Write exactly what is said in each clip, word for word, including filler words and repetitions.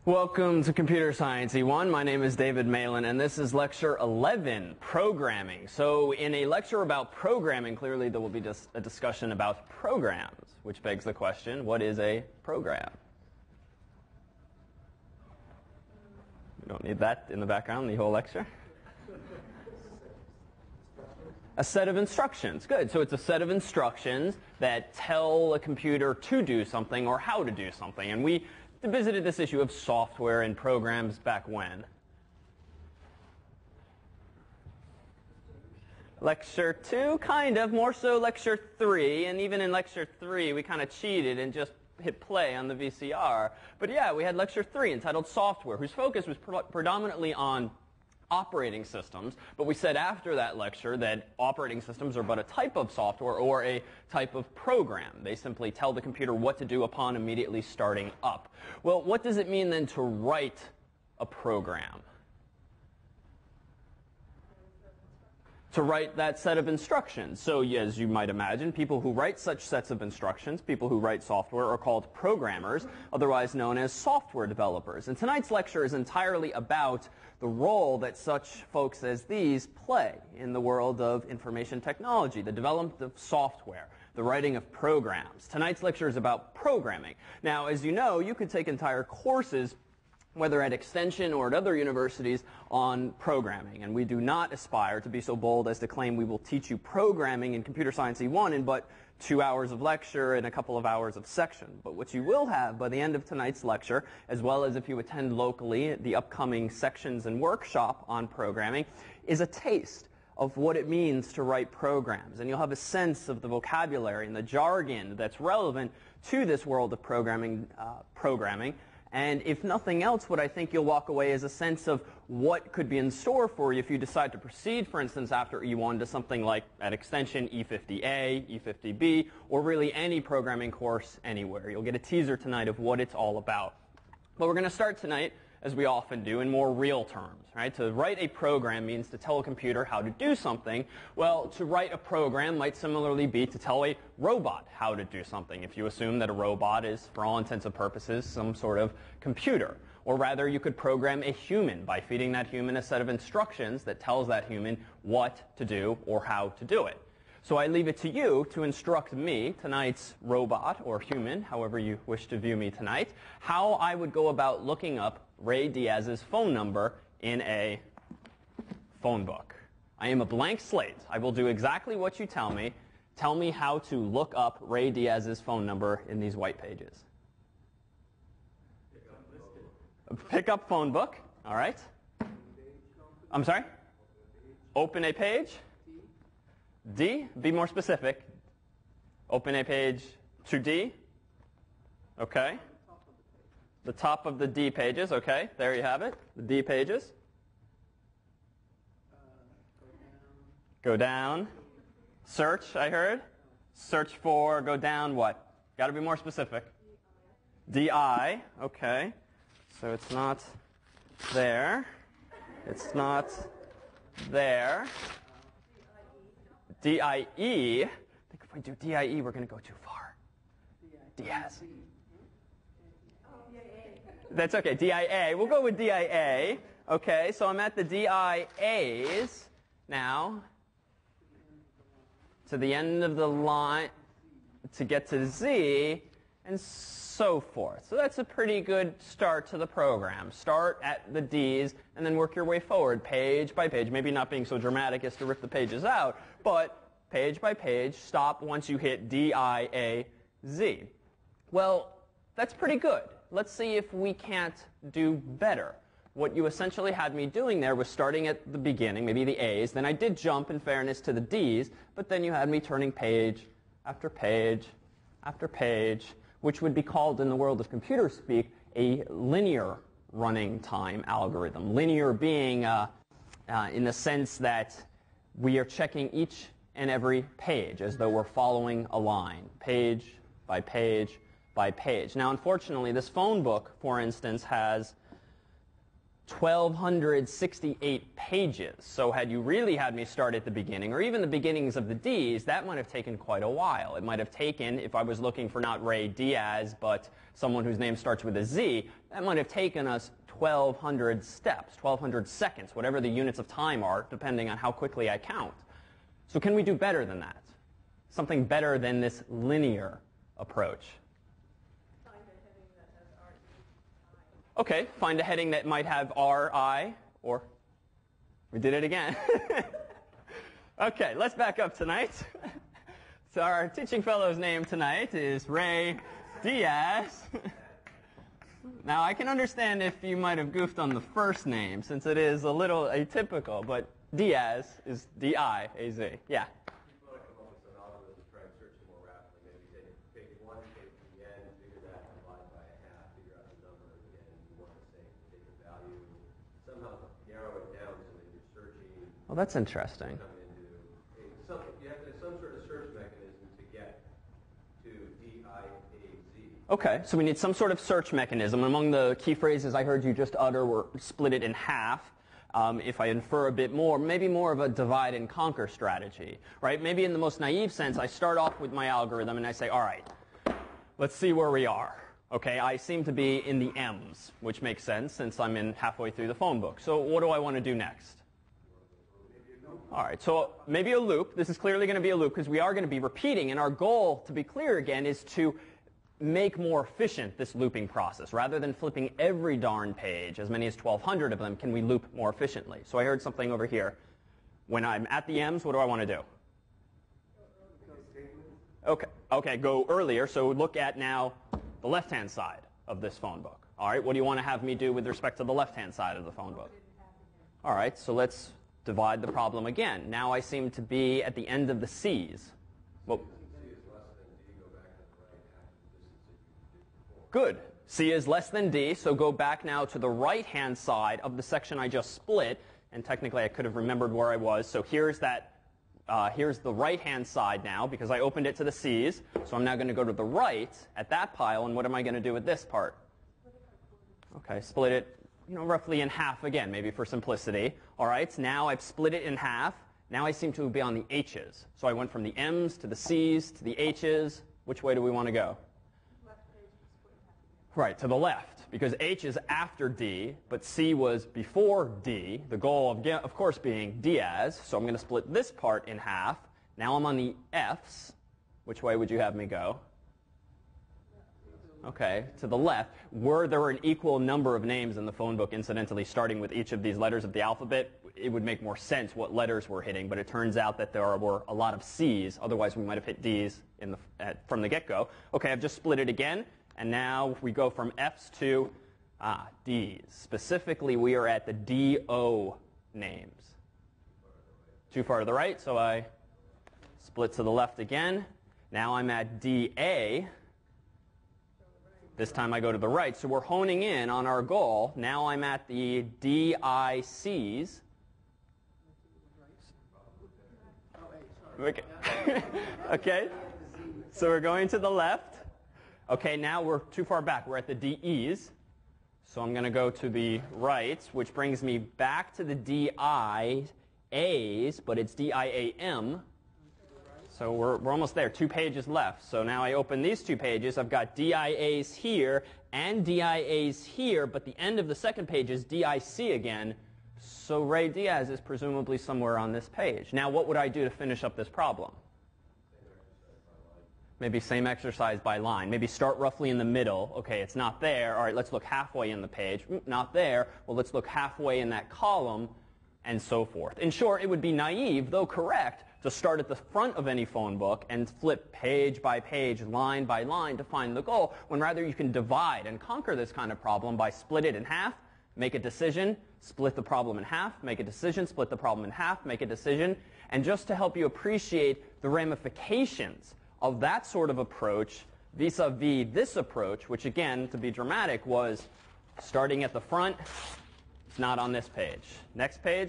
Welcome to Computer Science E one. My name is David Malin, and this is Lecture eleven, Programming. So in a lecture about programming, clearly there will be just a discussion about programs, which begs the question, what is a program? We don't need that in the background the whole lecture. A set of instructions. Good. So it's a set of instructions that tell a computer to do something or how to do something. And we visited this issue of software and programs back when? Lecture two, kind of. More so lecture three. And even in lecture three, we kind of cheated and just hit play on the V C R. But yeah, we had lecture three entitled Software, whose focus was pre- predominantly on operating systems, but we said after that lecture that operating systems are but a type of software or a type of program. They simply tell the computer what to do upon immediately starting up. Well, what does it mean then to write a program? To write that set of instructions. So as you might imagine, people who write such sets of instructions, people who write software, are called programmers, otherwise known as software developers. And tonight's lecture is entirely about the role that such folks as these play in the world of information technology, the development of software, the writing of programs. Tonight's lecture is about programming. Now, as you know, you could take entire courses, whether at Extension or at other universities, on programming. And we do not aspire to be so bold as to claim we will teach you programming in Computer Science E one in but two hours of lecture and a couple of hours of section. But what you will have by the end of tonight's lecture, as well as if you attend locally the upcoming sections and workshop on programming, is a taste of what it means to write programs. And you'll have a sense of the vocabulary and the jargon that's relevant to this world of programming, uh, programming. And if nothing else, what I think you'll walk away is a sense of what could be in store for you if you decide to proceed, for instance, after E one to something like, at Extension, E fifty A, E fifty B, or really any programming course anywhere. You'll get a teaser tonight of what it's all about. But we're going to start tonight, as we often do, in more real terms, right? To write a program means to tell a computer how to do something. Well, to write a program might similarly be to tell a robot how to do something, if you assume that a robot is, for all intents and purposes, some sort of computer. Or rather, you could program a human by feeding that human a set of instructions that tells that human what to do or how to do it. So I leave it to you to instruct me, tonight's robot or human, however you wish to view me tonight, how I would go about looking up Ray Diaz's phone number in a phone book. I am a blank slate. I will do exactly what you tell me. Tell me how to look up Ray Diaz's phone number in these white pages. Pick up phone book. All right. I'm sorry? Open a page. D, be more specific. Open a page to D. Okay. The top of the D pages. Okay, there you have it. The D pages. Go down. Search, I heard. Search for, go down what? Got to be more specific. D I. Okay. So it's not there. It's not there. D I E. I think if we do D I E, we're going to go too far. Diaz. That's okay. D I A. We'll go with D I A. Okay, so I'm at the D I A's now. To the end of the line to get to Z and so forth. So that's a pretty good start to the program. Start at the D's and then work your way forward page by page. Maybe not being so dramatic as to rip the pages out, but page by page, stop once you hit D I A Z. Well, that's pretty good. Let's see if we can't do better. What you essentially had me doing there was starting at the beginning, maybe the A's, then I did jump in fairness to the D's, but then you had me turning page after page after page, which would be called in the world of computer speak a linear running time algorithm. Linear being uh, uh, in the sense that we are checking each and every page as though we're following a line, page by page by page. Now, unfortunately, this phone book, for instance, has twelve sixty-eight pages. So had you really had me start at the beginning, or even the beginnings of the D's, that might have taken quite a while. It might have taken, if I was looking for not Ray Diaz, but someone whose name starts with a Z, that might have taken us twelve hundred steps, twelve hundred seconds, whatever the units of time are, depending on how quickly I count. So can we do better than that? Something better than this linear approach. Okay, find a heading that might have R, I, or we did it again. Okay, let's back up tonight. So our teaching fellow's name tonight is Ray Diaz. Now I can understand if you might have goofed on the first name, since it is a little atypical, but Diaz is D I A Z. Yeah. Well, that's interesting. You have to have some sort of search mechanism to get to D I A Z. Okay, so we need some sort of search mechanism. Among the key phrases I heard you just utter were split it in half. Um, if I infer a bit more, maybe more of a divide and conquer strategy, right? Maybe in the most naive sense, I start off with my algorithm and I say, all right, let's see where we are. Okay, I seem to be in the M's, which makes sense since I'm in halfway through the phone book. So what do I want to do next? All right, so maybe a loop. This is clearly going to be a loop because we are going to be repeating, and our goal, to be clear again, is to make more efficient this looping process. Rather than flipping every darn page, as many as twelve hundred of them, can we loop more efficiently? So I heard something over here. When I'm at the M's, what do I want to do? Okay, okay, go earlier. So look at now the left-hand side of this phone book. All right, what do you want to have me do with respect to the left-hand side of the phone book? All right, so let's divide the problem again. Now I seem to be at the end of the C's. Well, good. C is less than D, so go back now to the right-hand side of the section I just split. And technically, I could have remembered where I was. So here's that. Uh, here's the right-hand side now, because I opened it to the C's. So I'm now going to go to the right at that pile. And what am I going to do with this part? Okay, split it, you know, roughly in half again, maybe for simplicity. All right, so now I've split it in half. Now I seem to be on the H's. So I went from the M's to the C's to the H's. Which way do we want to go? Right, to the left, because H is after D, but C was before D, the goal of, of course, being Diaz. So I'm going to split this part in half. Now I'm on the F's. Which way would you have me go? Okay, to the left. Were there an equal number of names in the phone book, incidentally, starting with each of these letters of the alphabet, it would make more sense what letters we're hitting, but it turns out that there were a lot of C's. Otherwise, we might have hit D's in the, at, from the get-go. Okay, I've just split it again. And now we go from F's to ah, D's. Specifically, we are at the D O names. Too far to the right, so I split to the left again. Now I'm at D A. This time I go to the right. So we're honing in on our goal. Now I'm at the D I C's. Okay. Okay. So we're going to the left. Okay, now we're too far back. We're at the D Es. So I'm going to go to the right, which brings me back to the D I A's, but it's D I A M. So we're, we're almost there. Two pages left. So now I open these two pages. I've got D I A's here and D I A's here, but the end of the second page is D I C again. So Ray Diaz is presumably somewhere on this page. Now what would I do to finish up this problem? Maybe same exercise by line. Maybe start roughly in the middle. Okay, it's not there. All right, let's look halfway in the page. Not there. Well, let's look halfway in that column, and so forth. In short, it would be naive, though correct, to start at the front of any phone book and flip page by page, line by line to find the goal, when rather you can divide and conquer this kind of problem by split it in half, make a decision, split the problem in half, make a decision, split the problem in half, make a decision. And just to help you appreciate the ramifications of that sort of approach vis-a-vis this approach, which again, to be dramatic, was starting at the front. It's not on this page. Next page.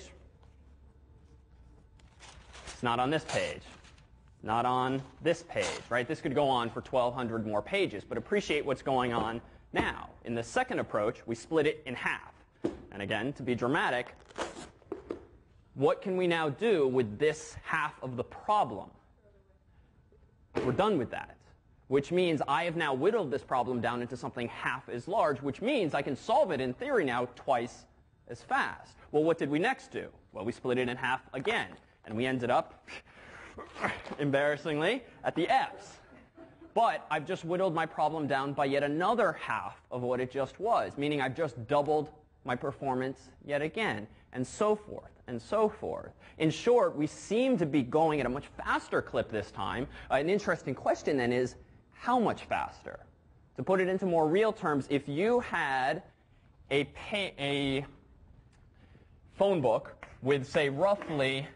It's not on this page. Not on this page, right? This could go on for twelve hundred more pages, but appreciate what's going on now. In the second approach, we split it in half. And again, to be dramatic, what can we now do with this half of the problem? We're done with that, which means I have now whittled this problem down into something half as large, which means I can solve it in theory now twice as fast. Well, what did we next do? Well, we split it in half again, and we ended up, embarrassingly, at the f's. But I've just whittled my problem down by yet another half of what it just was, meaning I've just doubled my performance yet again, and so forth, and so forth. In short, we seem to be going at a much faster clip this time. Uh, an interesting question then is, how much faster? To put it into more real terms, if you had a, pay, a phone book with, say, roughly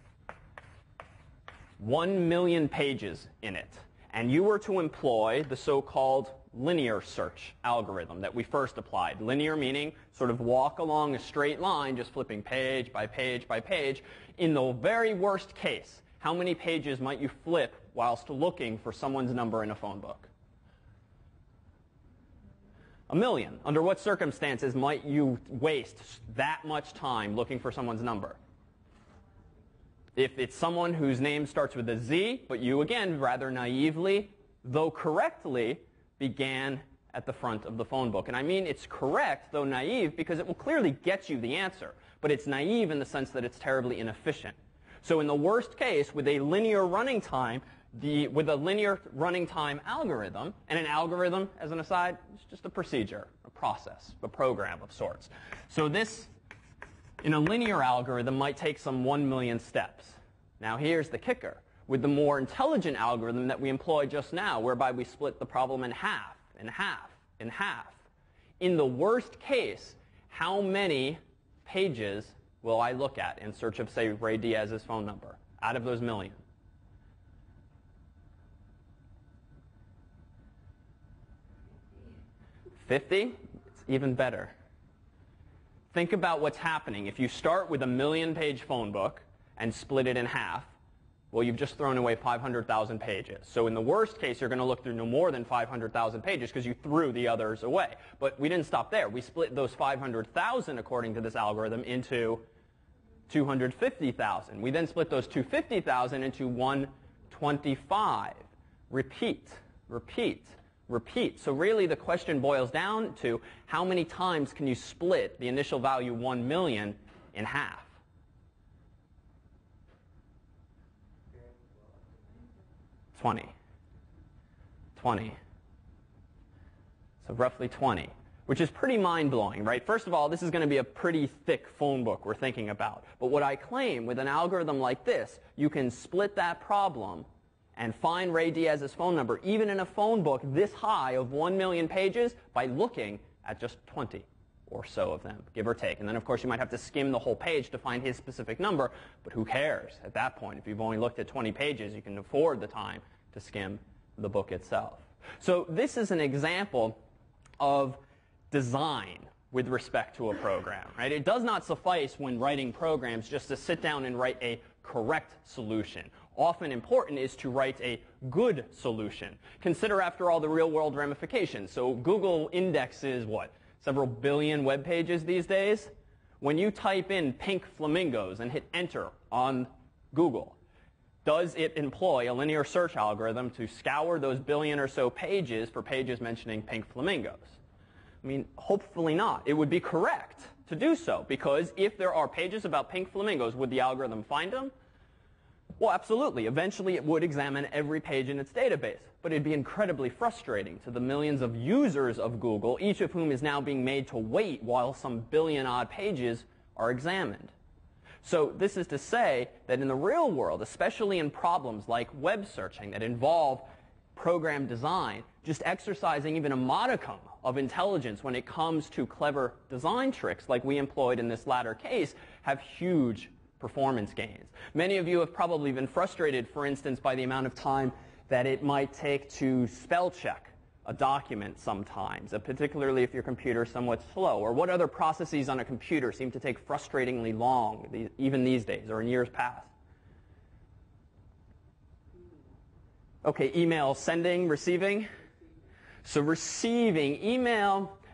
one million pages in it, and you were to employ the so-called linear search algorithm that we first applied. Linear meaning sort of walk along a straight line, just flipping page by page by page. In the very worst case, how many pages might you flip whilst looking for someone's number in a phone book? A million. Under what circumstances might you waste that much time looking for someone's number? If it's someone whose name starts with a Z, but you, again, rather naively, though correctly, began at the front of the phone book. And I mean it's correct, though naive, because it will clearly get you the answer. But it's naive in the sense that it's terribly inefficient. So in the worst case, with a linear running time, the, with a linear running time algorithm, and an algorithm, as an aside, is just a procedure, a process, a program of sorts. So this, in a linear algorithm, might take some one million steps. Now here's the kicker. With the more intelligent algorithm that we employed just now, whereby we split the problem in half, in half, in half, in the worst case, how many pages will I look at in search of, say, Ray Diaz's phone number out of those million? fifty? It's even better. Think about what's happening. If you start with a million-page phone book and split it in half, well, you've just thrown away five hundred thousand pages. So in the worst case, you're going to look through no more than five hundred thousand pages because you threw the others away. But we didn't stop there. We split those five hundred thousand, according to this algorithm, into two hundred fifty thousand. We then split those two hundred fifty thousand into one hundred twenty-five. Repeat, repeat, repeat. So really the question boils down to how many times can you split the initial value one million in half? twenty. twenty. So roughly twenty, which is pretty mind-blowing, right? First of all, this is going to be a pretty thick phone book we're thinking about. But what I claim, with an algorithm like this, you can split that problem and find Ray Diaz's phone number, even in a phone book this high of one million pages, by looking at just twenty or so of them, give or take. And then, of course, you might have to skim the whole page to find his specific number, but who cares at that point? If you've only looked at twenty pages, you can afford the time to skim the book itself. So this is an example of design with respect to a program, right? It does not suffice when writing programs just to sit down and write a correct solution. Often important is to write a good solution. Consider, after all, the real-world ramifications. So Google indexes, what, several billion web pages these days? When you type in pink flamingos and hit enter on Google, does it employ a linear search algorithm to scour those billion or so pages for pages mentioning pink flamingos? I mean, hopefully not. It would be correct to do so, because if there are pages about pink flamingos, would the algorithm find them? Well, absolutely. Eventually, it would examine every page in its database. But it'd be incredibly frustrating to the millions of users of Google, each of whom is now being made to wait while some billion-odd pages are examined. So this is to say that in the real world, especially in problems like web searching that involve program design, just exercising even a modicum of intelligence when it comes to clever design tricks like we employed in this latter case have huge performance gains. Many of you have probably been frustrated, for instance, by the amount of time that it might take to spell check a document sometimes, uh, particularly if your computer is somewhat slow. Or what other processes on a computer seem to take frustratingly long, these, even these days or in years past? Okay, email sending, receiving. So receiving email,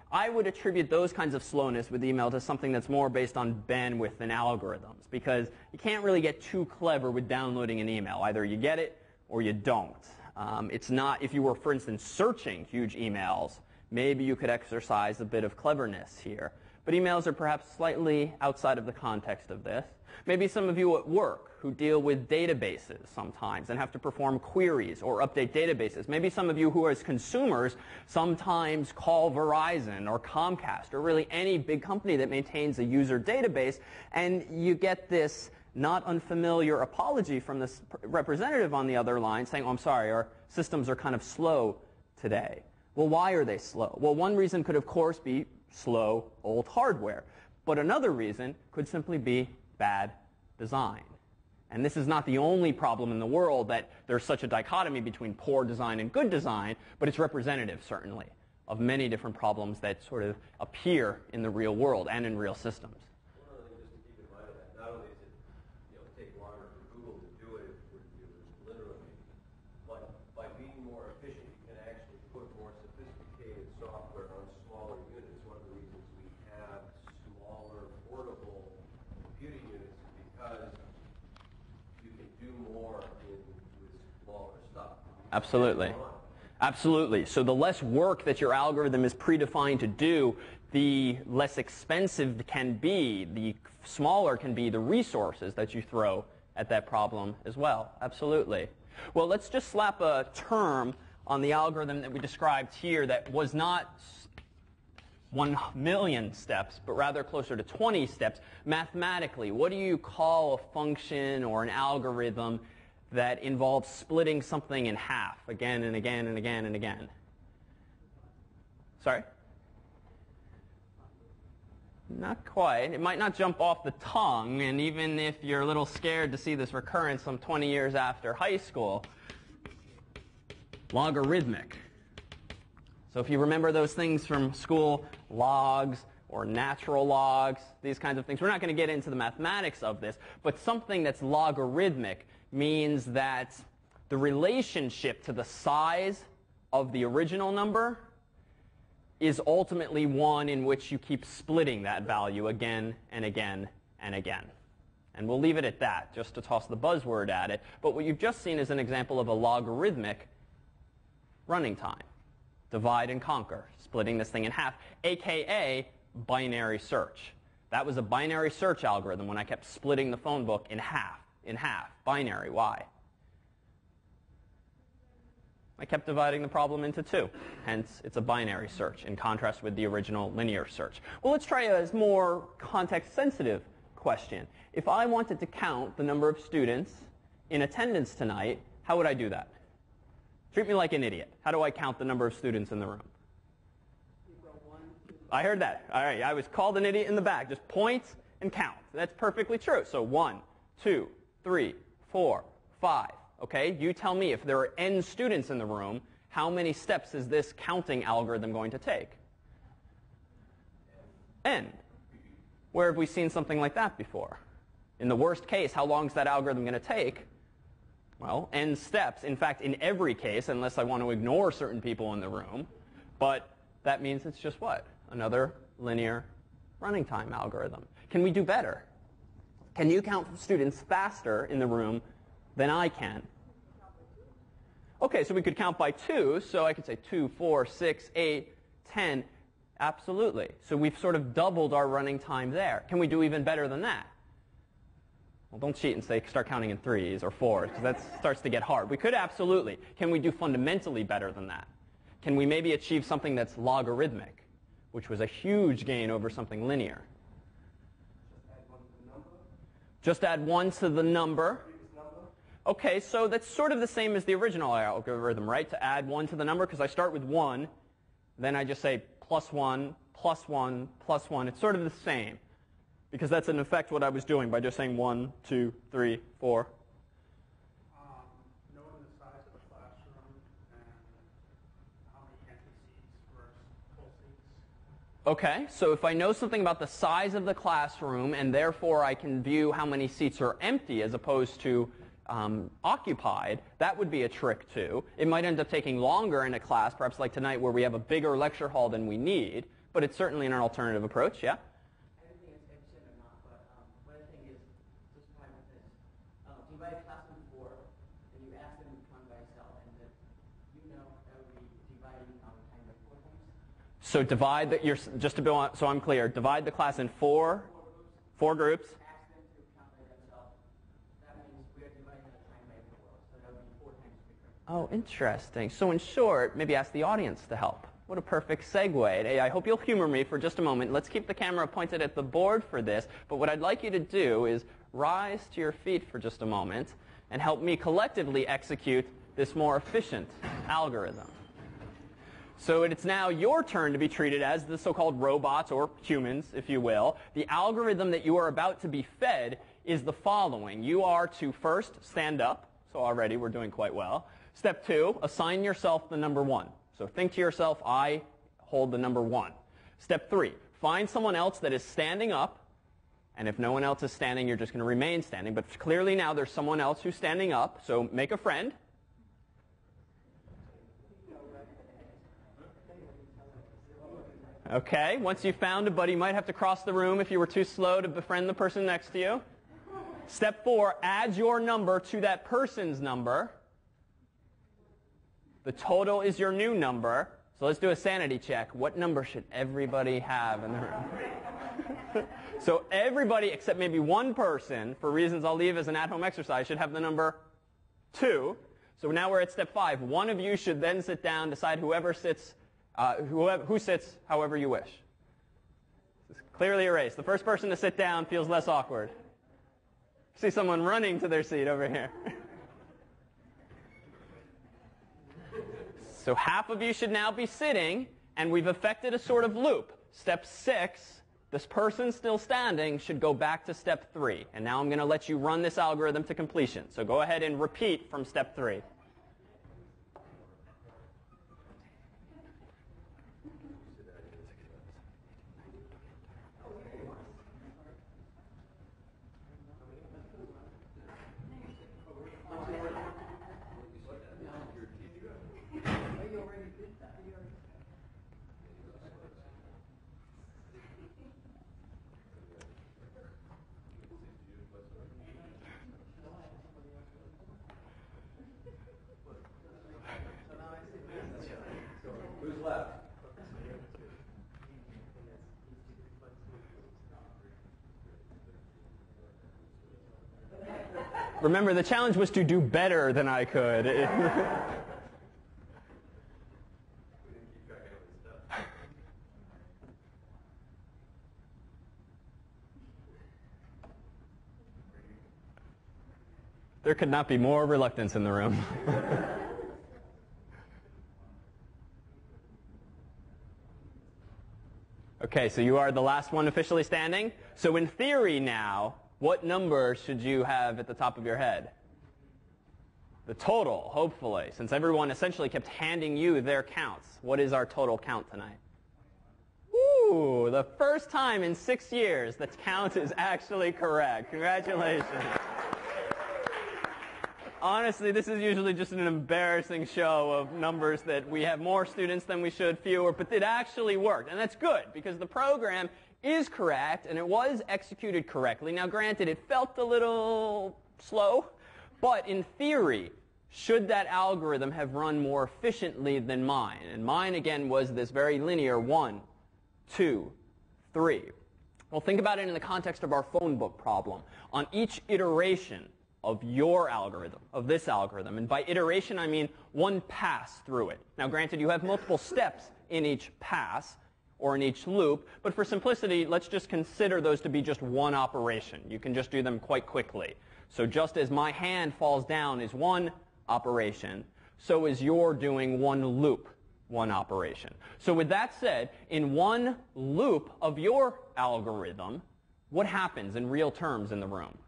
I would attribute those kinds of slowness with email to something that's more based on bandwidth than algorithms, because you can't really get too clever with downloading an email. Either you get it or you don't. Um, it's not, if you were, for instance, searching huge emails, maybe you could exercise a bit of cleverness here. But emails are perhaps slightly outside of the context of this. Maybe some of you at work who deal with databases sometimes and have to perform queries or update databases. Maybe some of you who as consumers sometimes call Verizon or Comcast or really any big company that maintains a user database, and you get this not unfamiliar apology from this representative on the other line saying, oh, I'm sorry, our systems are kind of slow today. Well, why are they slow? Well, one reason could, of course, be slow old hardware. But another reason could simply be bad design. And this is not the only problem in the world that there's such a dichotomy between poor design and good design, but it's representative, certainly, of many different problems that sort of appear in the real world and in real systems. One other thing just to keep in mind of that, not only does it you know, take longer for Google to do it, it would literally, but by being more efficient, you can actually put more sophisticated software on smaller units. One of the reasons we have smaller, portable computing units is because you can do more in, with smaller stuff. Absolutely. Absolutely. So the less work that your algorithm is predefined to do, the less expensive it can be, the smaller can be the resources that you throw at that problem as well. Absolutely. Well, let's just slap a term on the algorithm that we described here that was not one million steps, but rather closer to twenty steps. Mathematically, what do you call a function or an algorithm that involves splitting something in half again and again and again and again? Sorry? Not quite. It might not jump off the tongue, and even if you're a little scared to see this recurrence some twenty years after high school, logarithmic. So if you remember those things from school, logs or natural logs, these kinds of things, we're not going to get into the mathematics of this, but something that's logarithmic means that the relationship to the size of the original number is ultimately one in which you keep splitting that value again and again and again. And we'll leave it at that, just to toss the buzzword at it. But what you've just seen is an example of a logarithmic running time. Divide and conquer, splitting this thing in half, a k a binary search. That was a binary search algorithm when I kept splitting the phone book in half, in half, binary. Why? I kept dividing the problem into two. Hence, it's a binary search in contrast with the original linear search. Well, let's try a more context-sensitive question. If I wanted to count the number of students in attendance tonight, how would I do that? Treat me like an idiot. How do I count the number of students in the room? I heard that. All right, I was called an idiot in the back. Just point and count. That's perfectly true. So one, two, three, four, five. Okay, you tell me if there are n students in the room, how many steps is this counting algorithm going to take? N. Where have we seen something like that before? In the worst case, how long is that algorithm going to take? Well, n steps. In fact, in every case, unless I want to ignore certain people in the room. But that means it's just what? Another linear running time algorithm. Can we do better? Can you count students faster in the room than I can? Okay, so we could count by two. So I could say two, four, six, eight, ten. Absolutely. So we've sort of doubled our running time there. Can we do even better than that? Well, don't cheat and say start counting in threes or fours, because that starts to get hard. We could absolutely. Can we do fundamentally better than that? Can we maybe achieve something that's logarithmic, which was a huge gain over something linear? Just add one to the number. Okay, so that's sort of the same as the original algorithm, right? To add one to the number, because I start with one, then I just say plus one, plus one, plus one. It's sort of the same, because that's in effect what I was doing by just saying one, two, three, four. Um, knowing the size of the classroom and how many empty seats versus full seats. Okay, so if I know something about the size of the classroom, and therefore I can view how many seats are empty as opposed to um, occupied, that would be a trick too. It might end up taking longer in a class, perhaps like tonight where we have a bigger lecture hall than we need, but it's certainly an alternative approach, yeah? I don't think it's efficient or not, but um, what I think is, just try with this. Uh, divide a class in four, and you ask them to come by itself, and then you know that would be dividing our time by four times. So divide the, you're, just to be on, so I'm clear, divide the class in four, four groups. Ask them to count by themselves. That means we are dividing the time by four, so that would be four times quicker. Oh, interesting. So in short, maybe ask the audience to help. What a perfect segue. Hey, I hope you'll humor me for just a moment. Let's keep the camera pointed at the board for this. But what I'd like you to do is rise to your feet for just a moment and help me collectively execute this more efficient algorithm. So it's now your turn to be treated as the so-called robots, or humans, if you will. The algorithm that you are about to be fed is the following. You are to first stand up. So already we're doing quite well. Step two, assign yourself the number one. So think to yourself, I hold the number one. Step three, find someone else that is standing up. And if no one else is standing, you're just going to remain standing. But clearly now there's someone else who's standing up. So make a friend. Okay, once you've found a buddy, you might have to cross the room if you were too slow to befriend the person next to you. Step four, add your number to that person's number. The total is your new number. So let's do a sanity check. What number should everybody have in the room? So everybody except maybe one person, for reasons I'll leave as an at-home exercise, should have the number two. So now we're at step five. One of you should then sit down, decide whoever sits, uh, whoever, who sits however you wish. This is clearly erased. The first person to sit down feels less awkward. I see someone running to their seat over here. So half of you should now be sitting, and we've effected a sort of loop. Step six, this person still standing should go back to step three. And now I'm going to let you run this algorithm to completion. So go ahead and repeat from step three. Who's left? Remember, the challenge was to do better than I could. We didn't keep track of this stuff. There could not be more reluctance in the room. Okay, so you are the last one officially standing. So in theory now, what number should you have at the top of your head? The total, hopefully, since everyone essentially kept handing you their counts. What is our total count tonight? Ooh, the first time in six years that count is actually correct. Congratulations. Honestly, this is usually just an embarrassing show of numbers that we have more students than we should, fewer, but it actually worked. And that's good, because the program is correct, and it was executed correctly. Now, granted, it felt a little slow, but in theory, should that algorithm have run more efficiently than mine? And mine, again, was this very linear one, two, three. Well, think about it in the context of our phone book problem. On each iteration of your algorithm, of this algorithm. And by iteration, I mean one pass through it. Now, granted, you have multiple steps in each pass or in each loop, but for simplicity, let's just consider those to be just one operation. You can just do them quite quickly. So just as my hand falls down is one operation, so is your doing one loop, one operation. So with that said, in one loop of your algorithm, what happens in real terms in the room?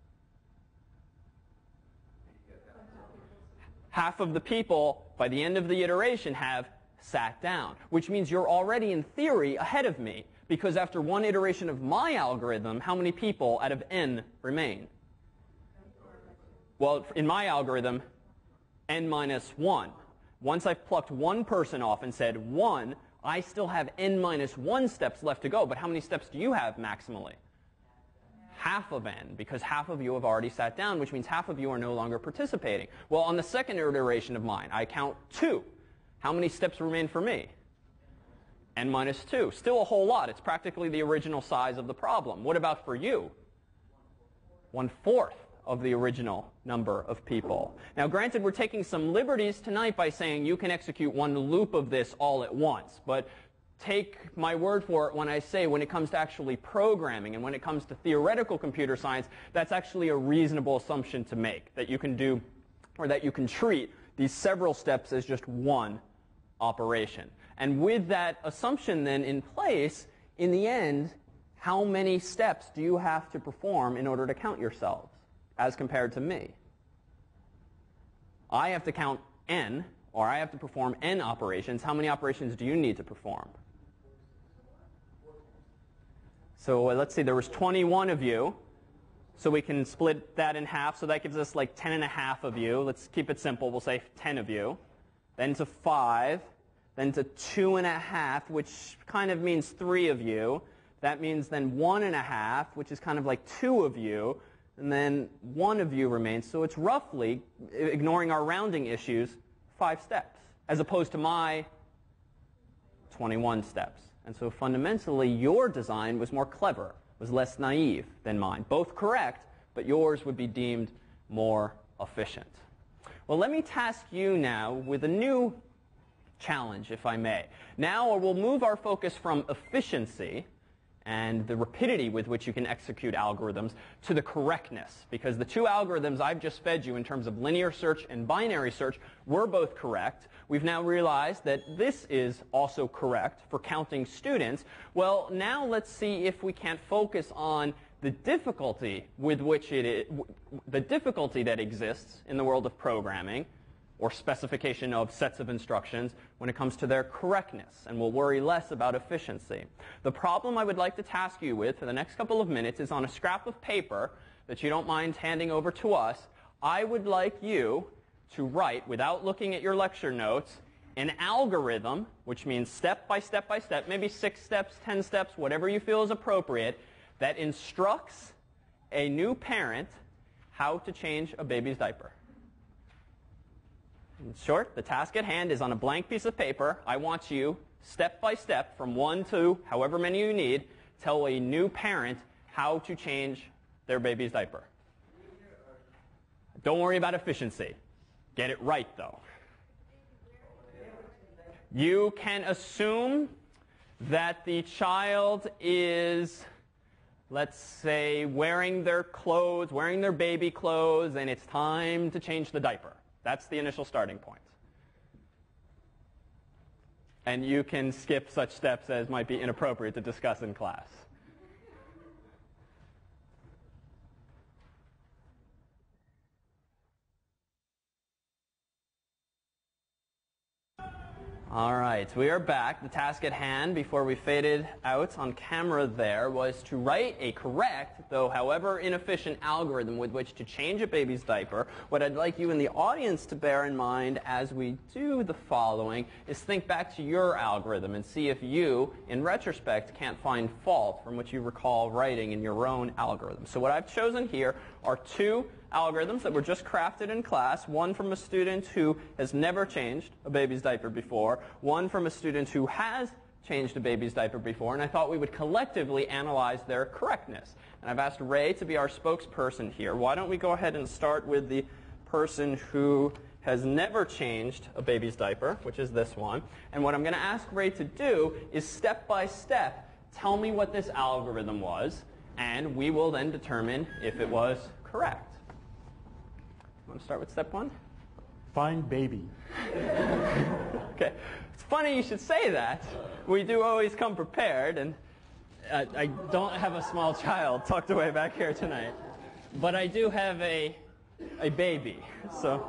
Half of the people, by the end of the iteration, have sat down, which means you're already, in theory, ahead of me, because after one iteration of my algorithm, how many people out of n remain? Well, in my algorithm, n minus one. Once I've plucked one person off and said one, I still have n minus one steps left to go, but how many steps do you have maximally? Half of n, because half of you have already sat down, which means half of you are no longer participating. Well, on the second iteration of mine, I count two. How many steps remain for me? N minus two. Still a whole lot. It's practically the original size of the problem. What about for you? One-fourth of the original number of people. Now, granted, we're taking some liberties tonight by saying you can execute one loop of this all at once. But take my word for it when I say when it comes to actually programming and when it comes to theoretical computer science, that's actually a reasonable assumption to make, that you can do, or that you can treat these several steps as just one operation. And with that assumption then in place, in the end, how many steps do you have to perform in order to count yourselves as compared to me? I have to count n, or I have to perform n operations. How many operations do you need to perform? So uh, let's see, there was twenty-one of you. So we can split that in half. So that gives us like ten and a half of you. Let's keep it simple. We'll say ten of you. Then to five. Then to two and a half, which kind of means three of you. That means then one and a half, which is kind of like two of you. And then one of you remains. So it's roughly, ignoring our rounding issues, five steps, as opposed to my twenty-one steps. And so fundamentally, your design was more clever, was less naive than mine. Both correct, but yours would be deemed more efficient. Well, let me task you now with a new challenge, if I may. Now we'll move our focus from efficiency and the rapidity with which you can execute algorithms to the correctness, because the two algorithms I've just fed you in terms of linear search and binary search were both correct. We've now realized that this is also correct for counting students. Well, now let's see if we can't focus on the difficulty with which it is, the difficulty that exists in the world of programming, or specification of sets of instructions when it comes to their correctness, and we'll worry less about efficiency. The problem I would like to task you with for the next couple of minutes is on a scrap of paper that you don't mind handing over to us. I would like you to write, without looking at your lecture notes, an algorithm, which means step by step by step, maybe six steps, ten steps, whatever you feel is appropriate, that instructs a new parent how to change a baby's diaper. In short, the task at hand is on a blank piece of paper. I want you, step by step, from one to however many you need, tell a new parent how to change their baby's diaper. Don't worry about efficiency. Get it right, though. You can assume that the child is, let's say, wearing their clothes, wearing their baby clothes, and it's time to change the diaper. That's the initial starting point. And you can skip such steps as might be inappropriate to discuss in class. All right, we are back. The task at hand, before we faded out on camera there, was to write a correct, though however inefficient, algorithm with which to change a baby's diaper. What I'd like you in the audience to bear in mind as we do the following is think back to your algorithm and see if you, in retrospect, can't find fault from what you recall writing in your own algorithm. So what I've chosen here are two algorithms that were just crafted in class, one from a student who has never changed a baby's diaper before, one from a student who has changed a baby's diaper before, and I thought we would collectively analyze their correctness. And I've asked Ray to be our spokesperson here. Why don't we go ahead and start with the person who has never changed a baby's diaper, which is this one. And what I'm going to ask Ray to do is step by step tell me what this algorithm was, and we will then determine if it was correct. Want to start with step one? Find baby. Okay. It's funny you should say that. We do always come prepared, and uh, I don't have a small child tucked away back here tonight. But I do have a, a baby. So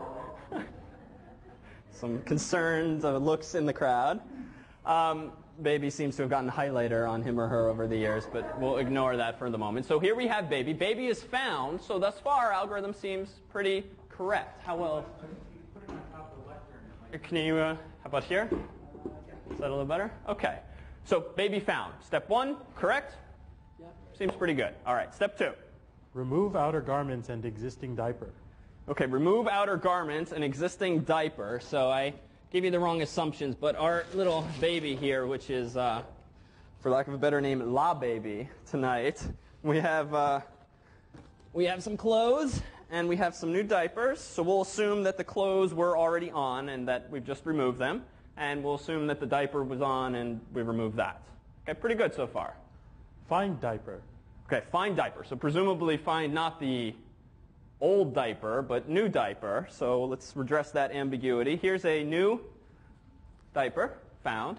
some concerned uh, looks in the crowd. Um, baby seems to have gotten a highlighter on him or her over the years, but we'll ignore that for the moment. So here we have baby. Baby is found. So thus far, our algorithm seems pretty correct. How well? Can you, uh, how about here? So that a little better? Okay. So baby found. Step one, correct? Yep. Seems pretty good. All right, step two. Remove outer garments and existing diaper. Okay, remove outer garments and existing diaper. So I gave you the wrong assumptions, but our little baby here, which is, uh, for lack of a better name, La Baby tonight, we have, uh, we have some clothes and we have some new diapers. So we'll assume that the clothes were already on and that we've just removed them. And we'll assume that the diaper was on and we removed that. Okay, pretty good so far. Find diaper. Okay, find diaper. So presumably find not the old diaper, but new diaper. So let's redress that ambiguity. Here's a new diaper found.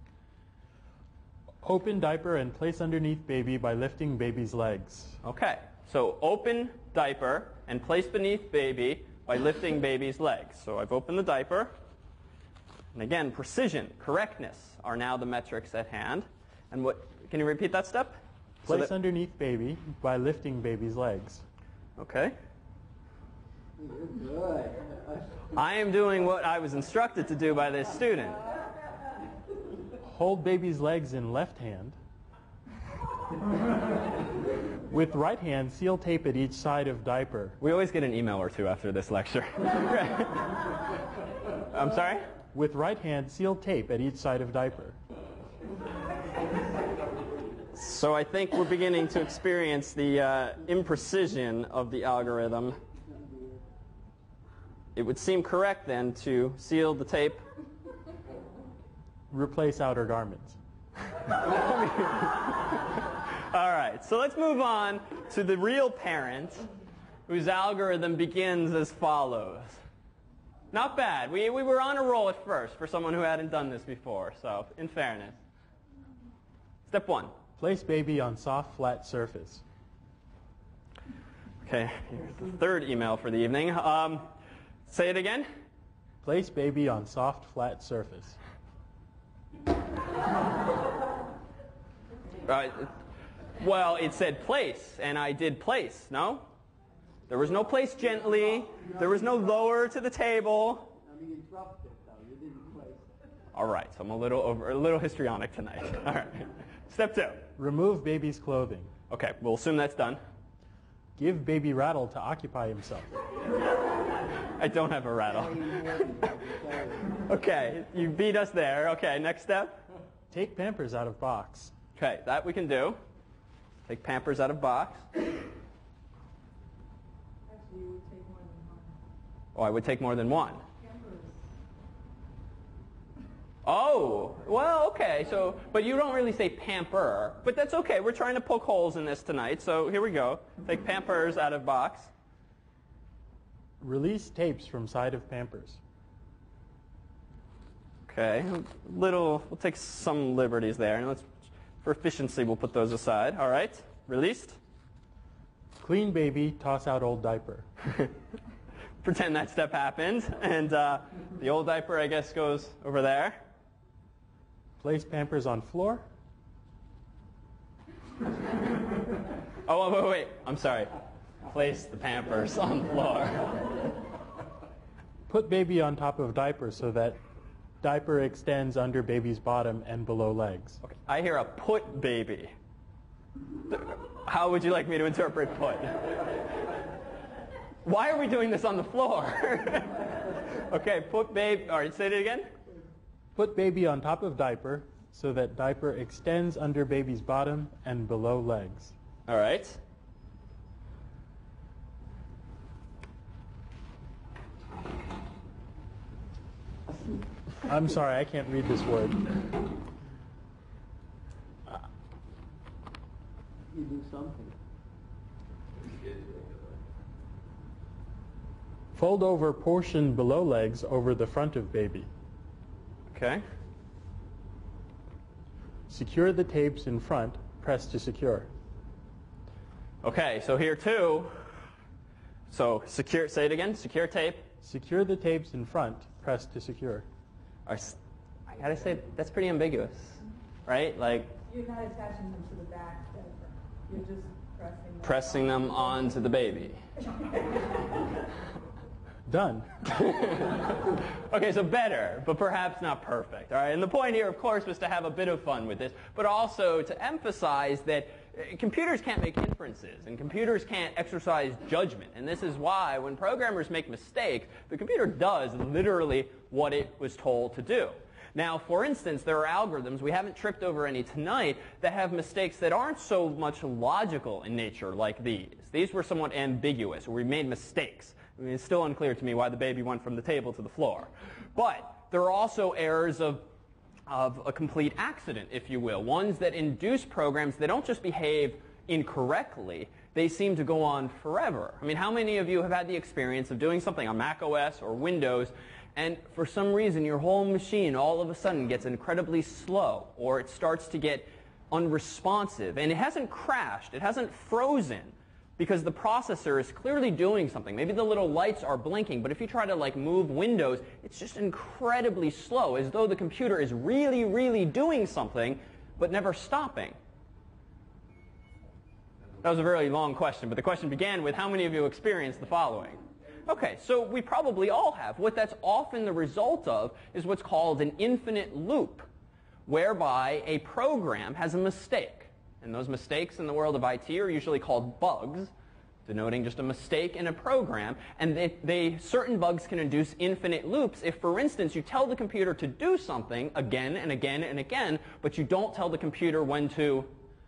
Open diaper and place underneath baby by lifting baby's legs. Okay, so open diaper and place beneath baby by lifting baby's legs. So I've opened the diaper. And again, precision, correctness are now the metrics at hand. And what, can you repeat that step? Place so that, underneath baby by lifting baby's legs. Okay. You're good. I am doing what I was instructed to do by this student. Hold baby's legs in left hand. With right hand, seal tape at each side of diaper. We always get an email or two after this lecture. I'm sorry? With right hand, seal tape at each side of diaper. So I think we're beginning to experience the uh, imprecision of the algorithm. It would seem correct then to seal the tape. Replace outer garments. All right, so let's move on to the real parent, whose algorithm begins as follows. Not bad. We, we were on a roll at first for someone who hadn't done this before, so in fairness. Step one. Place baby on soft, flat surface. Okay, here's the third email for the evening. Um, say it again. Place baby on soft, flat surface. Uh, well, it said place, and I did place, no? There was no place gently. There was no lower to the table. I mean, you dropped it, though. You didn't place it. All right, so I'm a little over, a little histrionic tonight. All right. Step two. Remove baby's clothing. Okay, we'll assume that's done. Give baby rattle to occupy himself. I don't have a rattle. Okay, you beat us there. Okay, next step. Take Pampers out of box. Okay, that we can do. Take Pampers out of box. Actually, you would take more than one. Oh, I would take more than one. Pampers. Oh, well, okay. So, but you don't really say pamper. But that's okay. We're trying to poke holes in this tonight. So here we go. Take Pampers out of box. Release tapes from side of Pampers. Okay, little. We'll take some liberties there, and let's, for efficiency, we'll put those aside. All right, released. Clean baby, toss out old diaper. Pretend that step happened, and uh, the old diaper, I guess, goes over there. Place Pampers on floor. Oh, wait, wait, wait. I'm sorry. Place the Pampers on the floor. Put baby on top of diaper so that diaper extends under baby's bottom and below legs. Okay, I hear a put baby. How would you like me to interpret put? Why are we doing this on the floor? Okay, put baby. All right, say it again. Put baby on top of diaper so that diaper extends under baby's bottom and below legs. All right. I'm sorry, I can't read this word. You do something. Fold over portion below legs over the front of baby. Okay. Secure the tapes in front, press to secure. Okay, so here too. So secure. Say it again. Secure tape. Secure the tapes in front, press to secure. I gotta say that's pretty ambiguous, right? Like You're not attaching them to the back diaper. You're just pressing them. pressing them onto the baby. done. Okay, so better, but perhaps not perfect. All right, and the point here, of course, was to have a bit of fun with this, but also to emphasize that computers can't make inferences, and computers can't exercise judgment. And this is why when programmers make mistakes, the computer does literally what it was told to do. Now, for instance, there are algorithms, we haven't tripped over any tonight, that have mistakes that aren't so much logical in nature like these. These were somewhat ambiguous, or we made mistakes. I mean, it's still unclear to me why the baby went from the table to the floor. But there are also errors of, of a complete accident, if you will, ones that induce programs that don't just behave incorrectly, they seem to go on forever. I mean, how many of you have had the experience of doing something on Mac O S or Windows, and for some reason your whole machine all of a sudden gets incredibly slow, or it starts to get unresponsive, and it hasn't crashed, it hasn't frozen, because the processor is clearly doing something. Maybe the little lights are blinking, but if you try to like move Windows, it's just incredibly slow, as though the computer is really, really doing something, but never stopping. That was a very long question, but the question began with how many of you experienced the following? Okay, so we probably all have. What that's often the result of is what's called an infinite loop, whereby a program has a mistake. And those mistakes in the world of I T are usually called bugs, denoting just a mistake in a program. And they, they, certain bugs can induce infinite loops if, for instance, you tell the computer to do something again and again and again, but you don't tell the computer when to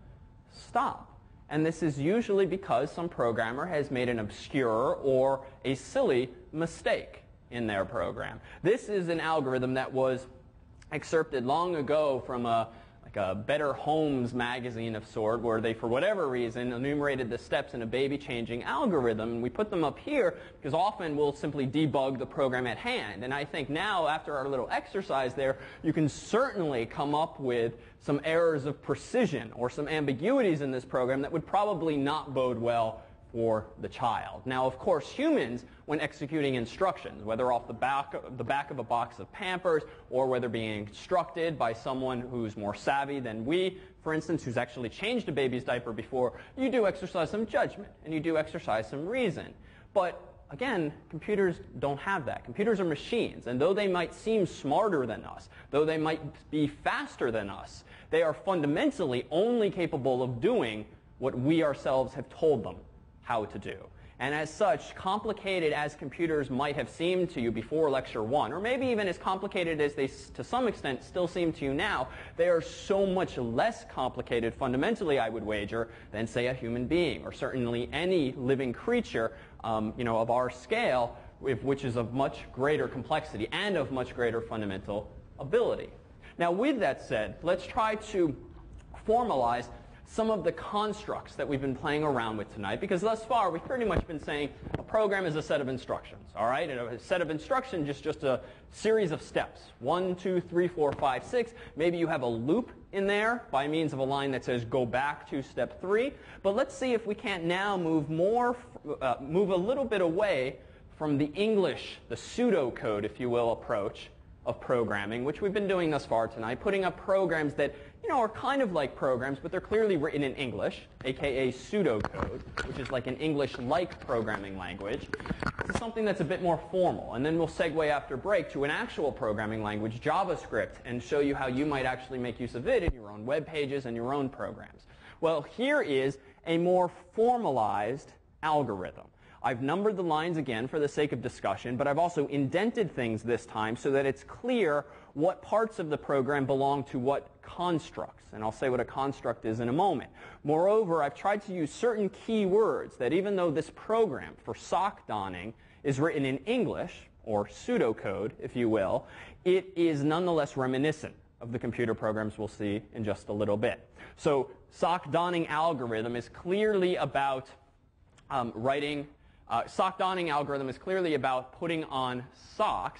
stop. And this is usually because some programmer has made an obscure or a silly mistake in their program. This is an algorithm that was excerpted long ago from a like a Better Homes magazine of sort, where they, for whatever reason, enumerated the steps in a baby-changing algorithm. And we put them up here because often we'll simply debug the program at hand. And I think now, after our little exercise there, you can certainly come up with some errors of precision or some ambiguities in this program that would probably not bode well for the child. Now, of course, humans, when executing instructions, whether off the back, the back of a box of Pampers or whether being instructed by someone who's more savvy than we, for instance, who's actually changed a baby's diaper before, you do exercise some judgment and you do exercise some reason. But again, computers don't have that. Computers are machines, and though they might seem smarter than us, though they might be faster than us, they are fundamentally only capable of doing what we ourselves have told them how to do. And as such, complicated as computers might have seemed to you before lecture one, or maybe even as complicated as they to some extent still seem to you now, they are so much less complicated fundamentally, I would wager, than say a human being, or certainly any living creature um, you know, of our scale, which is of much greater complexity and of much greater fundamental ability. Now, with that said, let's try to formalize some of the constructs that we've been playing around with tonight, because thus far we've pretty much been saying a program is a set of instructions, all right? And a set of instructions is just a series of steps. One, two, three, four, five, six. Maybe you have a loop in there by means of a line that says go back to step three. But let's see if we can't now move more, uh, move a little bit away from the English, the pseudocode, if you will, approach of programming, which we've been doing thus far tonight, putting up programs that, you know, are kind of like programs, but they're clearly written in English, aka pseudocode, which is like an English-like programming language, to something that's a bit more formal. And then we'll segue after break to an actual programming language, JavaScript, and show you how you might actually make use of it in your own web pages and your own programs. Well, here is a more formalized algorithm. I've numbered the lines again for the sake of discussion, but I've also indented things this time so that it's clear what parts of the program belong to what constructs. And I'll say what a construct is in a moment. Moreover, I've tried to use certain key words that even though this program for sock donning is written in English, or pseudocode, if you will, it is nonetheless reminiscent of the computer programs we'll see in just a little bit. So sock donning algorithm is clearly about um, writing Uh, sock donning algorithm is clearly about putting on socks.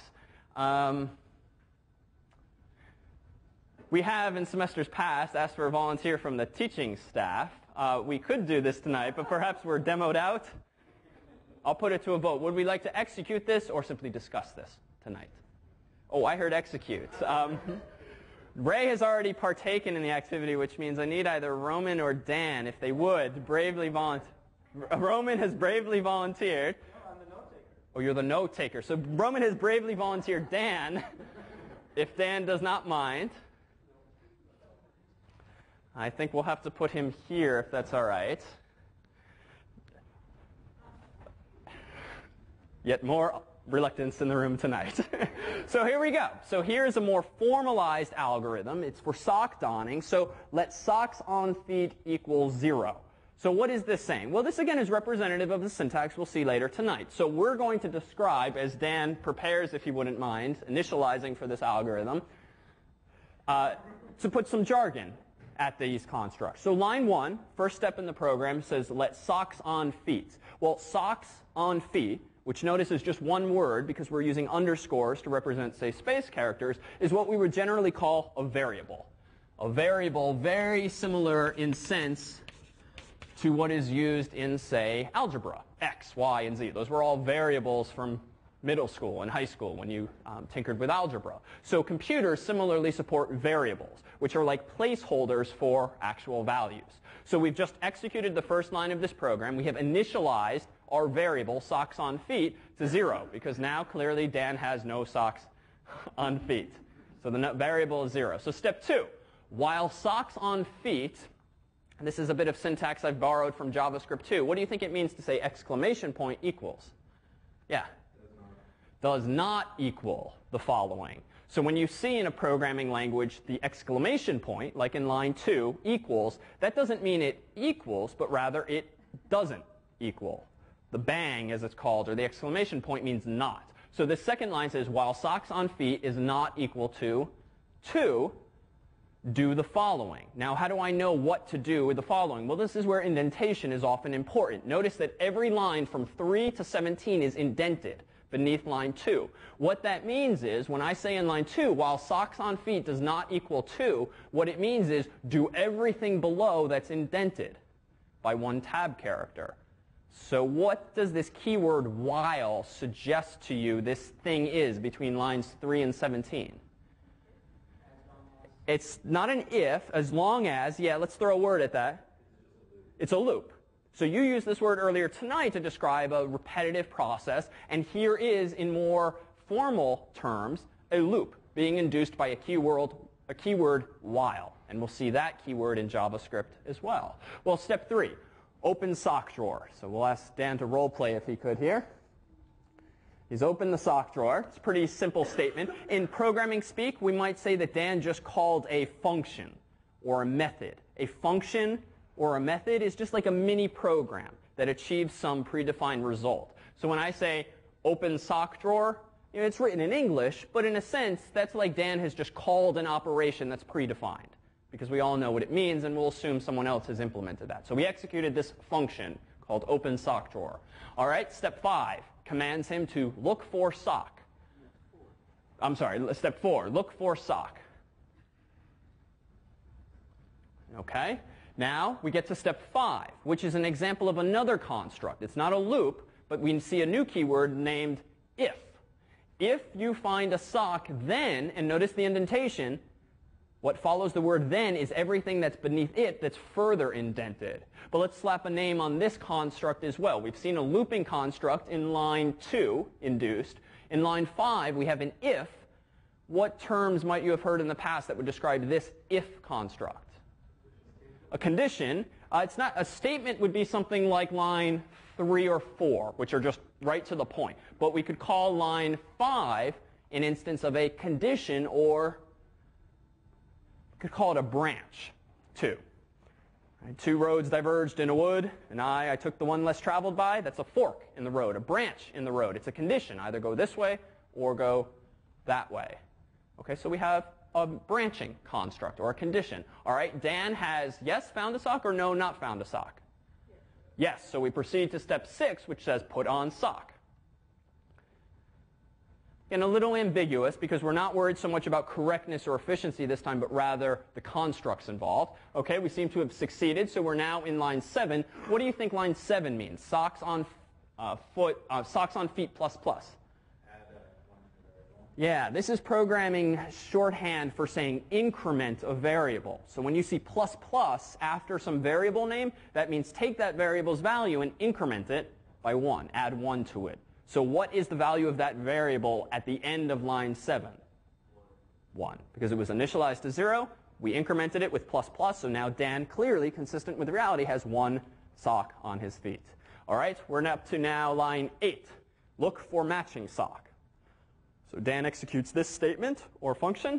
Um, we have, in semesters past, asked for a volunteer from the teaching staff. Uh, we could do this tonight, but perhaps we're demoed out. I'll put it to a vote. Would we like to execute this or simply discuss this tonight? Oh, I heard execute. Um, Ray has already partaken in the activity, which means I need either Roman or Dan, if they would, bravely volunteer. Roman has bravely volunteered. I'm the note taker. Oh, you're the note taker. So Roman has bravely volunteered Dan, if Dan does not mind. I think we'll have to put him here if that's all right. Yet more reluctance in the room tonight. So here we go. So here's a more formalized algorithm. It's for sock donning. So let socks on feet equal zero. So what is this saying? Well, this again is representative of the syntax we'll see later tonight. So we're going to describe, as Dan prepares, if you wouldn't mind, initializing for this algorithm, uh, to put some jargon at these constructs. So line one, first step in the program, says let socks on feet. Well, socks on feet, which notice is just one word because we're using underscores to represent, say, space characters, is what we would generally call a variable. A variable very similar in sense to what is used in, say, algebra, x, y, and z. Those were all variables from middle school and high school when you um, tinkered with algebra. So computers similarly support variables, which are like placeholders for actual values. So we've just executed the first line of this program. We have initialized our variable, socks on feet, to zero, because now clearly Dan has no socks on feet. So the variable is zero. So step two, while socks on feet, and this is a bit of syntax I've borrowed from JavaScript too. What do you think it means to say exclamation point equals? Yeah. Does not equal the following. So when you see in a programming language the exclamation point, like in line two, equals, that doesn't mean it equals, but rather it doesn't equal. The bang, as it's called, or the exclamation point means not. So the second line says, while socks on feet is not equal to two, do the following. Now, how do I know what to do with the following? Well, this is where indentation is often important. Notice that every line from three to seventeen is indented beneath line two. What that means is, when I say in line two, while socks on feet does not equal two, what it means is do everything below that's indented by one tab character. So what does this keyword while suggest to you this thing is between lines three and seventeen? It's not an if, as long as, yeah, let's throw a word at that. It's a loop. So you used this word earlier tonight to describe a repetitive process, and here is, in more formal terms, a loop being induced by a keyword, a keyword while. And we'll see that keyword in JavaScript as well. Well, step three, open sock drawer. So we'll ask Dan to role play if he could here. He's opened the sock drawer. It's a pretty simple statement. In programming speak, we might say that Dan just called a function or a method. A function or a method is just like a mini program that achieves some predefined result. So when I say open sock drawer, you know, it's written in English, but in a sense, that's like Dan has just called an operation that's predefined, because we all know what it means, and we'll assume someone else has implemented that. So we executed this function called open sock drawer. All right, step five commands him to look for sock. I'm sorry, step four, look for sock. Okay, now we get to step five, which is an example of another construct. It's not a loop, but we see a new keyword named if. If you find a sock, then, and notice the indentation, what follows the word then is everything that's beneath it that's further indented. But let's slap a name on this construct as well. We've seen a looping construct in line two, induced. In line five, we have an if. What terms might you have heard in the past that would describe this if construct? A condition. Uh, it's not, a statement would be something like line three or four, which are just right to the point. But we could call line five an instance of a condition, or we could call it a branch, too. Right, two roads diverged in a wood, and I, I took the one less traveled by. That's a fork in the road, a branch in the road. It's a condition. Either go this way or go that way. Okay, so we have a branching construct or a condition. All right, Dan has yes, found a sock, or no, not found a sock? Yes, yes, so we proceed to step six, which says put on sock. And a little ambiguous, because we're not worried so much about correctness or efficiency this time, but rather the constructs involved. Okay, we seem to have succeeded, so we're now in line seven. What do you think line seven means? Socks on uh, foot, uh, socks on feet plus plus. Yeah, this is programming shorthand for saying increment a variable. So when you see plus plus after some variable name, that means take that variable's value and increment it by one. Add one to it. So what is the value of that variable at the end of line seven? one. Because it was initialized to zero. We incremented it with plus plus, so now Dan, clearly consistent with reality, has one sock on his feet. All right, we're up to now line eight. Look for matching sock. So Dan executes this statement or function,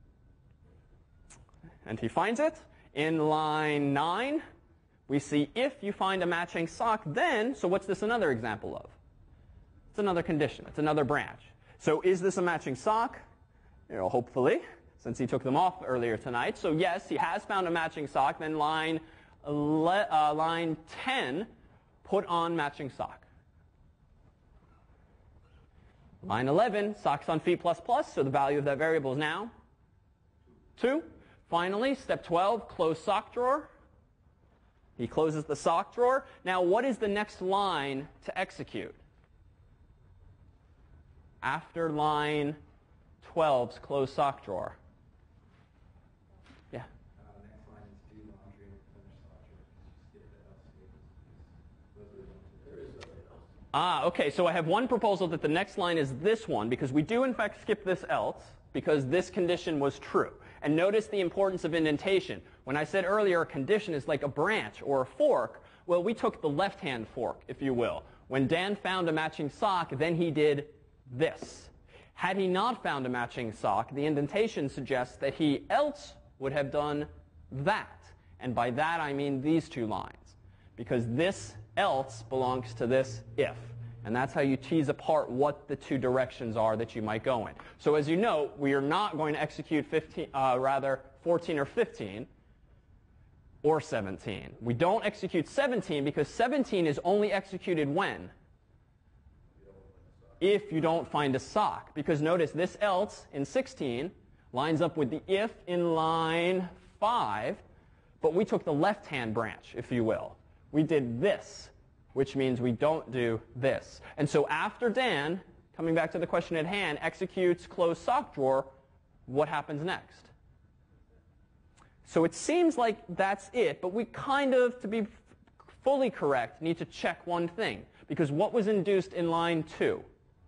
and he finds it. In line nine, we see if you find a matching sock, then, so what's this another example of? It's another condition. It's another branch. So is this a matching sock? You know, hopefully, since he took them off earlier tonight. So yes, he has found a matching sock. Then line, uh, line ten, put on matching sock. Line eleven, socks on feet plus plus, so the value of that variable is now two. Finally, step twelve, close sock drawer. He closes the sock drawer. Now, what is the next line to execute? After line twelve's close sock drawer. Yeah? Uh, next line is do laundry and finish laundry. Skip the else. There is something else. Ah, okay, so I have one proposal that the next line is this one, because we do in fact skip this else, because this condition was true. And notice the importance of indentation. When I said earlier a condition is like a branch or a fork, well, we took the left-hand fork, if you will. When Dan found a matching sock, then he did this. Had he not found a matching sock, the indentation suggests that he else would have done that. And by that I mean these two lines, because this else belongs to this if. And that's how you tease apart what the two directions are that you might go in. So as you know, we are not going to execute fifteen, uh, rather fourteen or fifteen or seventeen. We don't execute seventeen because seventeen is only executed when? If you don't find a sock. Because notice this else in sixteen lines up with the if in line five, but we took the left-hand branch, if you will. We did this, which means we don't do this. And so after Dan, coming back to the question at hand, executes close sock drawer, what happens next? So it seems like that's it, but we kind of, to be fully correct, need to check one thing. Because what was induced in line two?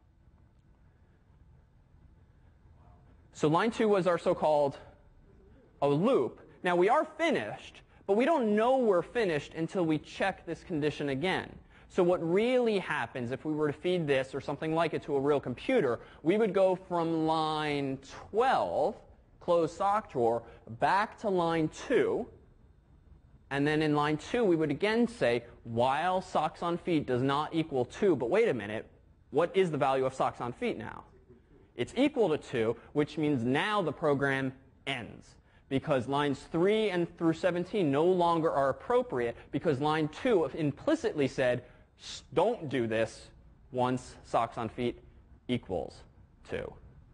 So line two was our so-called a loop. Now we are finished, but we don't know we're finished until we check this condition again. So what really happens if we were to feed this or something like it to a real computer, we would go from line twelve, close sock drawer, back to line two. And then in line two, we would again say, while socks on feet does not equal two, but wait a minute, what is the value of socks on feet now? It's equal to two, which means now the program ends. Because lines three and through seventeen no longer are appropriate because line two implicitly said, don't do this once socks on feet equals two.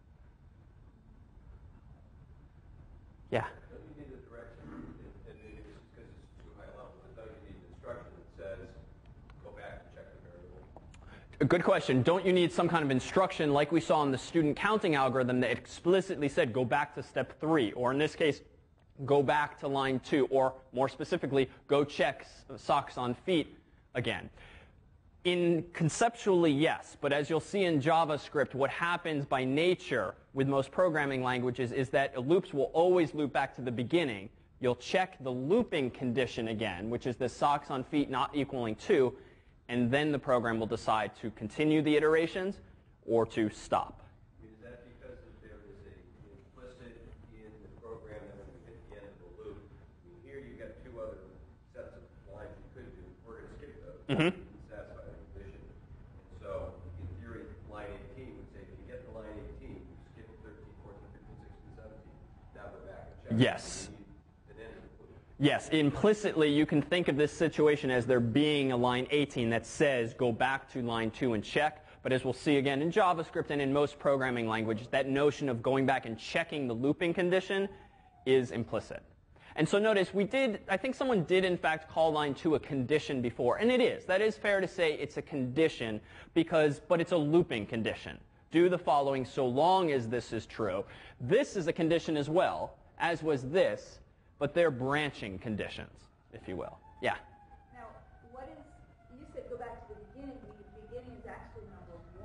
Yeah? Don't you need a direction, and maybe this is because it's too high level, but don't you need an instruction that says, go back and check the variable? A good question. Don't you need some kind of instruction like we saw in the student counting algorithm that explicitly said go back to step three, or in this case, go back to line two, or more specifically, go check socks on feet again? In conceptually, yes, but as you'll see in JavaScript, what happens by nature with most programming languages is that loops will always loop back to the beginning. You'll check the looping condition again, which is the socks on feet not equaling two, and then the program will decide to continue the iterations or to stop. I mean, is that because there is a implicit in the program that when you hit the end of the loop, I mean, here you've got two other sets of lines you could do. We're going to skip those. Mm-hmm. To satisfy the condition. And so, in theory, line eighteen would say, if you get to line eighteen, you skip thirteen, fourteen, fifteen, sixteen, seventeen. Now go back and check. Yes. Yes, implicitly you can think of this situation as there being a line eighteen that says go back to line two and check. But as we'll see again in JavaScript and in most programming languages, that notion of going back and checking the looping condition is implicit. And so notice we did, I think someone did in fact call line two a condition before. And it is. That is fair to say it's a condition, because, but it's a looping condition. Do the following so long as this is true. This is a condition as well, as was this. But they're branching conditions, if you will. Yeah? Now, what is, you said go back to the beginning. The beginning is actually number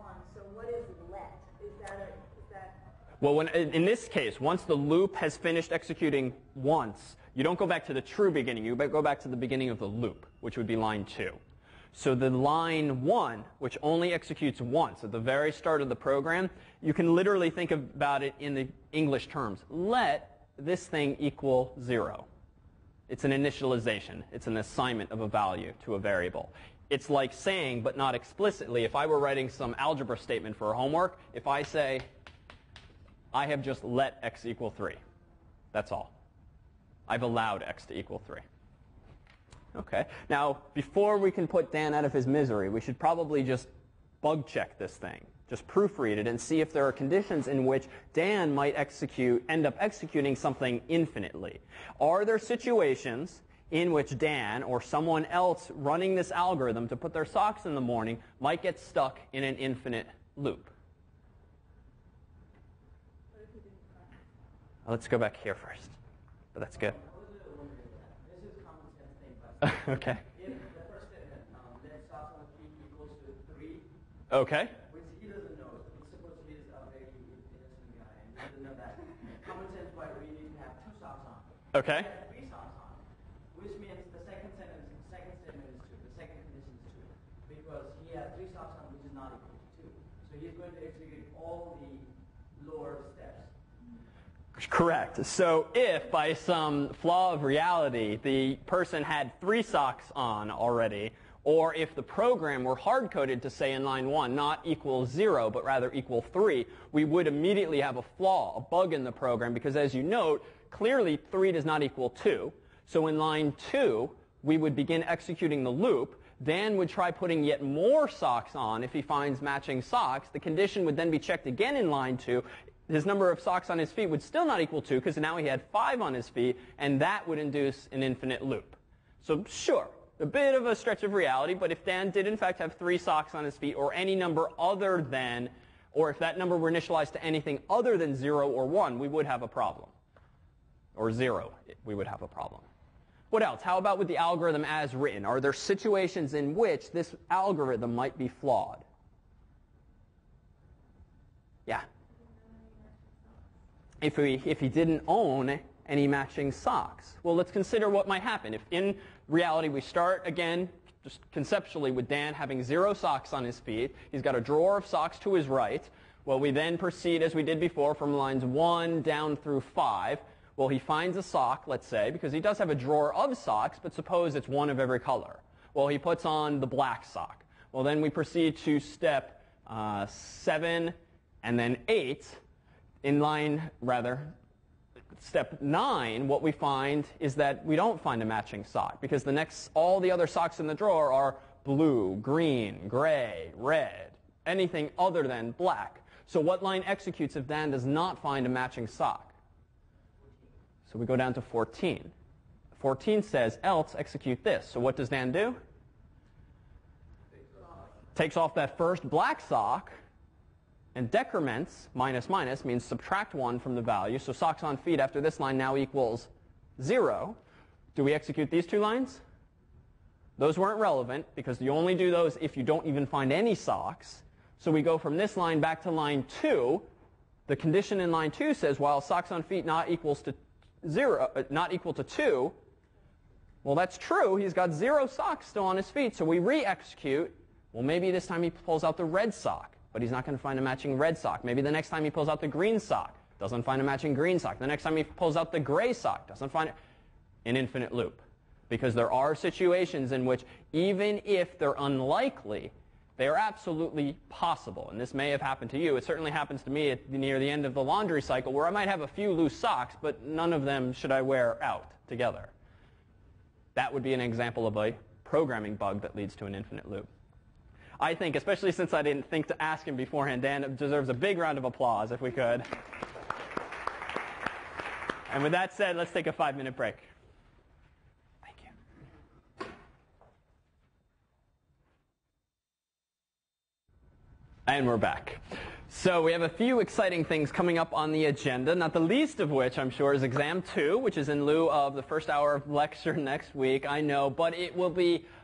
Well, when, in this case, once the loop has finished executing once, you don't go back to the true beginning. You go back to the beginning of the loop, which would be line two. So the line one, which only executes once at the very start of the program, you can literally think about it in the English terms. Let this thing equal zero. It's an initialization. It's an assignment of a value to a variable. It's like saying, but not explicitly, if I were writing some algebra statement for homework, if I say, I have just let x equal three. That's all. I've allowed x to equal three. Okay. Now, before we can put Dan out of his misery, we should probably just bug check this thing. Just proofread it and see if there are conditions in which Dan might execute, end up executing something infinitely. Are there situations in which Dan or someone else running this algorithm to put their socks in the morning might get stuck in an infinite loop? Let's go back here first. But that's good. This is common sense thing, but Okay. if the first statement, um, let socks on the feet equals to three, Okay. which he doesn't know. He's supposed to be this uh, very innocent guy, and he doesn't know that. Common sense, why we need to have two socks on. Okay. He has three socks on, which means the second sentence, second statement is two. The second condition is two, because he has three socks on, which is not equal to two. So he's going to execute all the lower steps. Correct. So if by some flaw of reality the person had three socks on already, or if the program were hard-coded to say in line one not equal zero but rather equal three, we would immediately have a flaw, a bug in the program, because as you note, clearly three does not equal two. So in line two, we would begin executing the loop. Dan would try putting yet more socks on if he finds matching socks. The condition would then be checked again in line two. His number of socks on his feet would still not equal two, because now he had five on his feet, and that would induce an infinite loop. So sure, a bit of a stretch of reality, but if Dan did in fact have three socks on his feet, or any number other than, or if that number were initialized to anything other than zero or one, we would have a problem. Or zero, we would have a problem. What else? How about with the algorithm as written? Are there situations in which this algorithm might be flawed? Yeah. If, we, if he didn't own any matching socks. Well, let's consider what might happen. If in reality we start, again, just conceptually with Dan having zero socks on his feet, he's got a drawer of socks to his right. Well, we then proceed, as we did before, from lines one down through five. Well, he finds a sock, let's say, because he does have a drawer of socks, but suppose it's one of every color. Well, he puts on the black sock. Well, then we proceed to step uh, seven and then eight. In line, rather, step nine, what we find is that we don't find a matching sock, because the next, all the other socks in the drawer are blue, green, gray, red, anything other than black. So what line executes if Dan does not find a matching sock? So we go down to fourteen. fourteen says, else execute this. So what does Dan do? Takes off that first black sock, and decrements, minus minus, means subtract one from the value. So socks on feet after this line now equals zero. Do we execute these two lines? Those weren't relevant, because you only do those if you don't even find any socks. So we go from this line back to line two. The condition in line two says, while socks on feet not equals to zero, uh, not equal to two. Well, that's true. He's got zero socks still on his feet. So we re-execute. Well, maybe this time he pulls out the red sock, but he's not going to find a matching red sock. Maybe the next time he pulls out the green sock, doesn't find a matching green sock. The next time he pulls out the gray sock, doesn't find it. An infinite loop. Because there are situations in which, even if they're unlikely, they are absolutely possible. And this may have happened to you. It certainly happens to me at, near the end of the laundry cycle, where I might have a few loose socks, but none of them should I wear out together. That would be an example of a programming bug that leads to an infinite loop. I think, especially since I didn't think to ask him beforehand, Dan deserves a big round of applause, if we could. And with that said, let's take a five-minute break. Thank you. And we're back. So we have a few exciting things coming up on the agenda, not the least of which, I'm sure, is exam two, which is in lieu of the first hour of lecture next week, I know, but it will be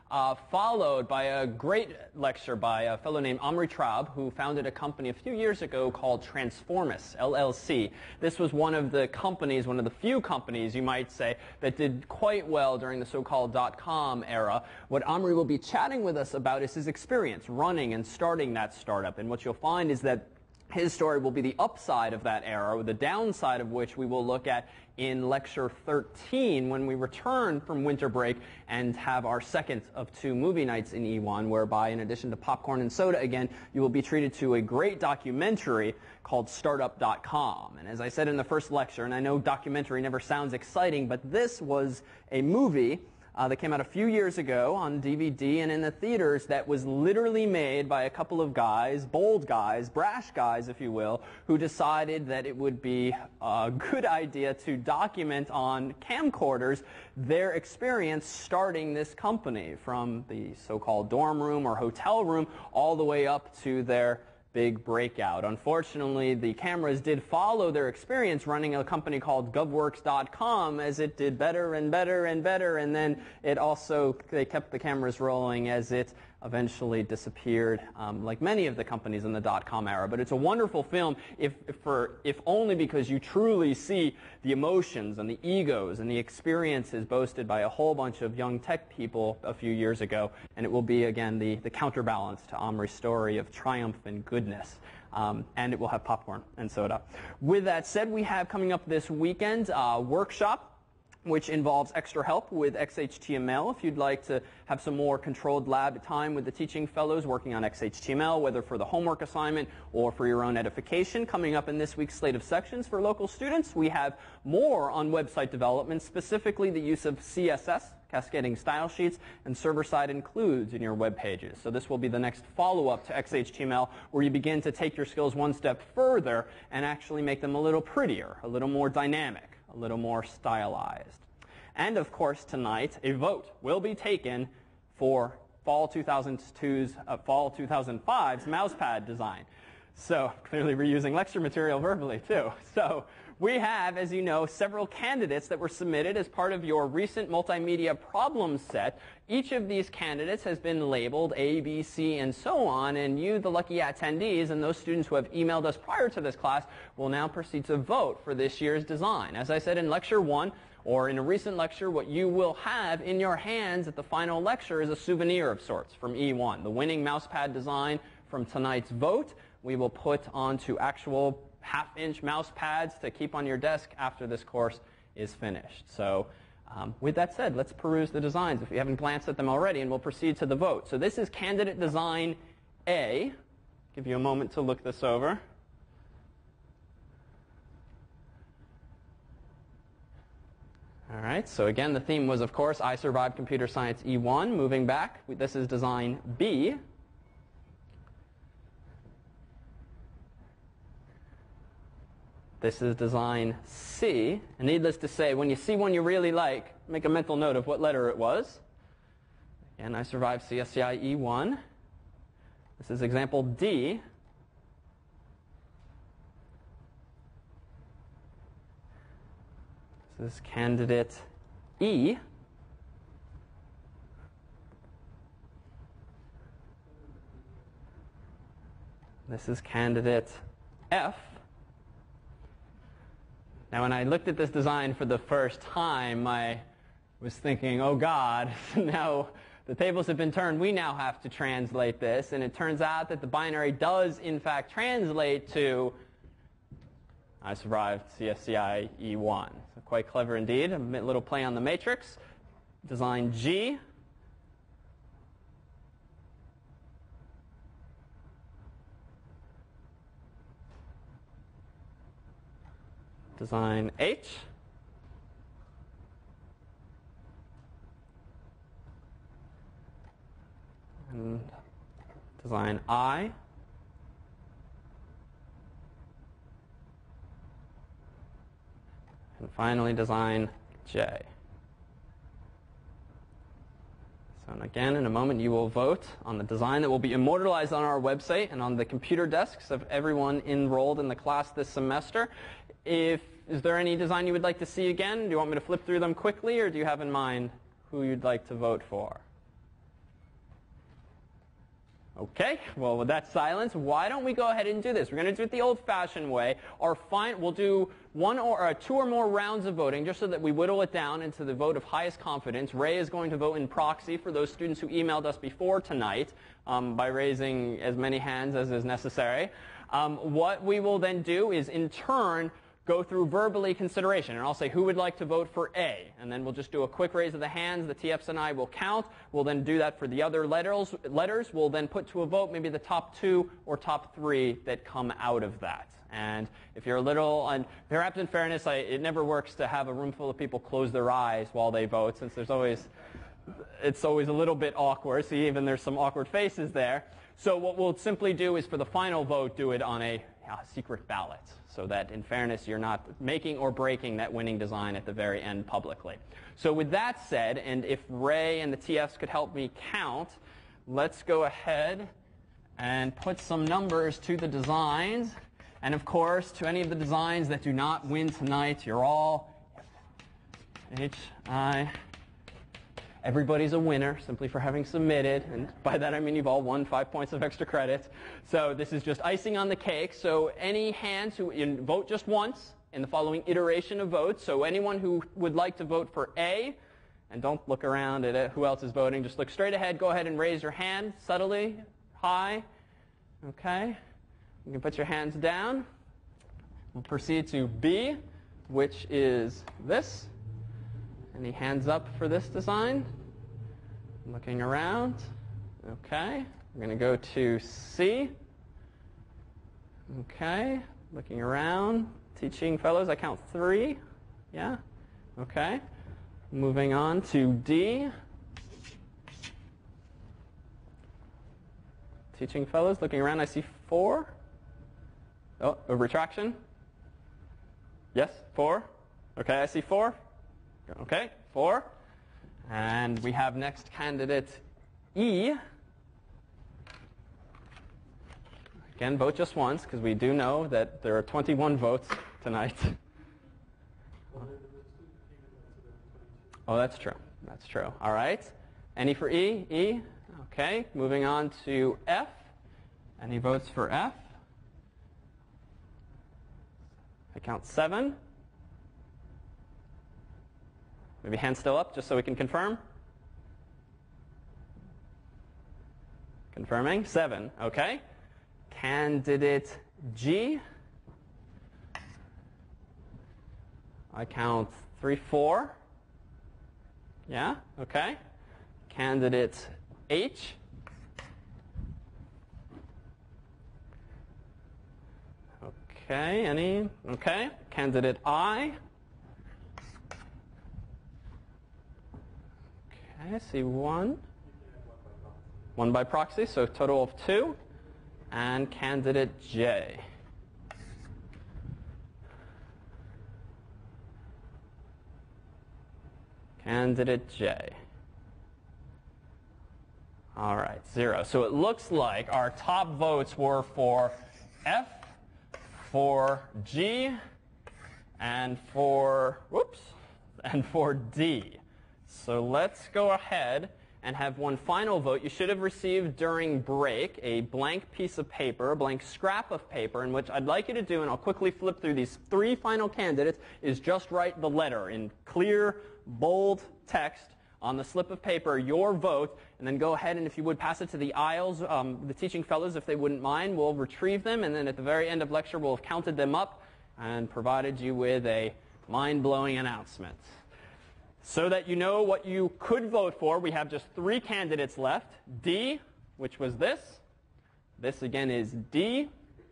uh, followed by a great lecture by a fellow named Omri Traub, who founded a company a few years ago called Transformis, L L C. This was one of the companies, one of the few companies, you might say, that did quite well during the so-called dot-com era. What Omri will be chatting with us about is his experience running and starting that startup. And what you'll find is that his story will be the upside of that era, the downside of which we will look at in lecture thirteen when we return from winter break and have our second of two movie nights in E one, whereby in addition to popcorn and soda again, you will be treated to a great documentary called startup dot com. And as I said in the first lecture, and I know documentary never sounds exciting, but this was a movie Uh, that came out a few years ago on D V D and in the theaters that was literally made by a couple of guys, bold guys, brash guys, if you will, who decided that it would be a good idea to document on camcorders their experience starting this company from the so-called dorm room or hotel room all the way up to their big breakout. Unfortunately, the cameras did follow their experience running a company called govworks dot com as it did better and better and better, and then it also, they kept the cameras rolling as it eventually disappeared, um, like many of the companies in the dot-com era. But it's a wonderful film, if, if, for, if only because you truly see the emotions and the egos and the experiences boasted by a whole bunch of young tech people a few years ago. And it will be, again, the, the counterbalance to Omri's story of triumph and goodness. Um, and it will have popcorn and soda. With that said, we have coming up this weekend a workshop which involves extra help with X H T M L. If you'd like to have some more controlled lab time with the teaching fellows working on X H T M L, whether for the homework assignment or for your own edification, coming up in this week's slate of sections for local students, we have more on website development, specifically the use of C S S, cascading style sheets, and server-side includes in your web pages. So this will be the next follow-up to X H T M L, where you begin to take your skills one step further and actually make them a little prettier, a little more dynamic, a little more stylized. And of course, tonight, a vote will be taken for fall two thousand two's, uh, fall two thousand five's mousepad design. So clearly reusing lecture material verbally too. So we have, as you know, several candidates that were submitted as part of your recent multimedia problem set. Each of these candidates has been labeled A, B, C, and so on, and you, the lucky attendees, and those students who have emailed us prior to this class, will now proceed to vote for this year's design. As I said in lecture one, or in a recent lecture, what you will have in your hands at the final lecture is a souvenir of sorts from E one. The winning mousepad design from tonight's vote we will put onto actual half-inch mouse pads to keep on your desk after this course is finished. So um, with that said, let's peruse the designs if you haven't glanced at them already, and we'll proceed to the vote. So this is candidate design A. Give you a moment to look this over. All right, so again, the theme was, of course, I survived computer science E one. Moving back, this is design B. This is design C. And needless to say, when you see one you really like, make a mental note of what letter it was. Again, I survived C S C I E one. This is example D. This is candidate E. This is candidate F. Now, when I looked at this design for the first time, I was thinking, oh God, now the tables have been turned. We now have to translate this. And it turns out that the binary does, in fact, translate to I survived C S C I E one. So quite clever indeed. A little play on the matrix. Design G. Design H. And design I. And finally, design J. So and again, in a moment, you will vote on the design that will be immortalized on our website and on the computer desks of everyone enrolled in the class this semester. If, is there any design you would like to see again? Do you want me to flip through them quickly, or do you have in mind who you'd like to vote for? Okay, well, with that silence, why don't we go ahead and do this? We're going to do it the old-fashioned way. Our fine, we'll do one or uh, two or more rounds of voting just so that we whittle it down into the vote of highest confidence. Ray is going to vote in proxy for those students who emailed us before tonight um, by raising as many hands as is necessary. Um, what we will then do is, in turn, go through verbally consideration. And I'll say who would like to vote for A. And then we'll just do a quick raise of the hands. The T Fs and I will count. We'll then do that for the other letters. letters. We'll then put to a vote maybe the top two or top three that come out of that. And if you're a little, and perhaps in fairness, I, it never works to have a room full of people close their eyes while they vote, since there's always, it's always a little bit awkward. So even there's some awkward faces there. So what we'll simply do is for the final vote, do it on a uh, secret ballot, so that in fairness you're not making or breaking that winning design at the very end publicly. So with that said, and if Ray and the T Fs could help me count, let's go ahead and put some numbers to the designs. And of course, to any of the designs that do not win tonight, you're all H I. Everybody's a winner simply for having submitted, and by that I mean you've all won five points of extra credit. So this is just icing on the cake. So any hands who you vote just once in the following iteration of votes. So anyone who would like to vote for A, and don't look around at who else is voting, just look straight ahead. Go ahead and raise your hand subtly, high. Okay, you can put your hands down. We'll proceed to B, which is this. Any hands up for this design? Looking around. Okay. We're going to go to C. Okay. Looking around. Teaching fellows, I count three. Yeah? Okay. Moving on to D. Teaching fellows, looking around, I see four. Oh, a retraction? Yes, four. Okay, I see four. Okay, four. And we have next candidate E. Again, vote just once, because we do know that there are twenty-one votes tonight. Oh, that's true. That's true. All right. Any for E? E? Okay. Moving on to F. Any votes for F? I count seven. Maybe hand still up, just so we can confirm. Confirming. Seven. Okay. Candidate G. I count three, four. Yeah? Okay. Candidate H. Okay. Any? Okay. Candidate I. I see one. One by proxy, so total of two. And candidate J. Candidate J. All right, zero. So it looks like our top votes were for F, for G, and for, whoops, and for D. So let's go ahead and have one final vote. You should have received during break a blank piece of paper, a blank scrap of paper, in which I'd like you to do, and I'll quickly flip through these three final candidates, is just write the letter in clear, bold text on the slip of paper, your vote, and then go ahead and if you would pass it to the aisles, um, the teaching fellows, if they wouldn't mind, we'll retrieve them, and then at the very end of lecture we'll have counted them up and provided you with a mind-blowing announcement. So that you know what you could vote for, we have just three candidates left. D, which was this. This again is D.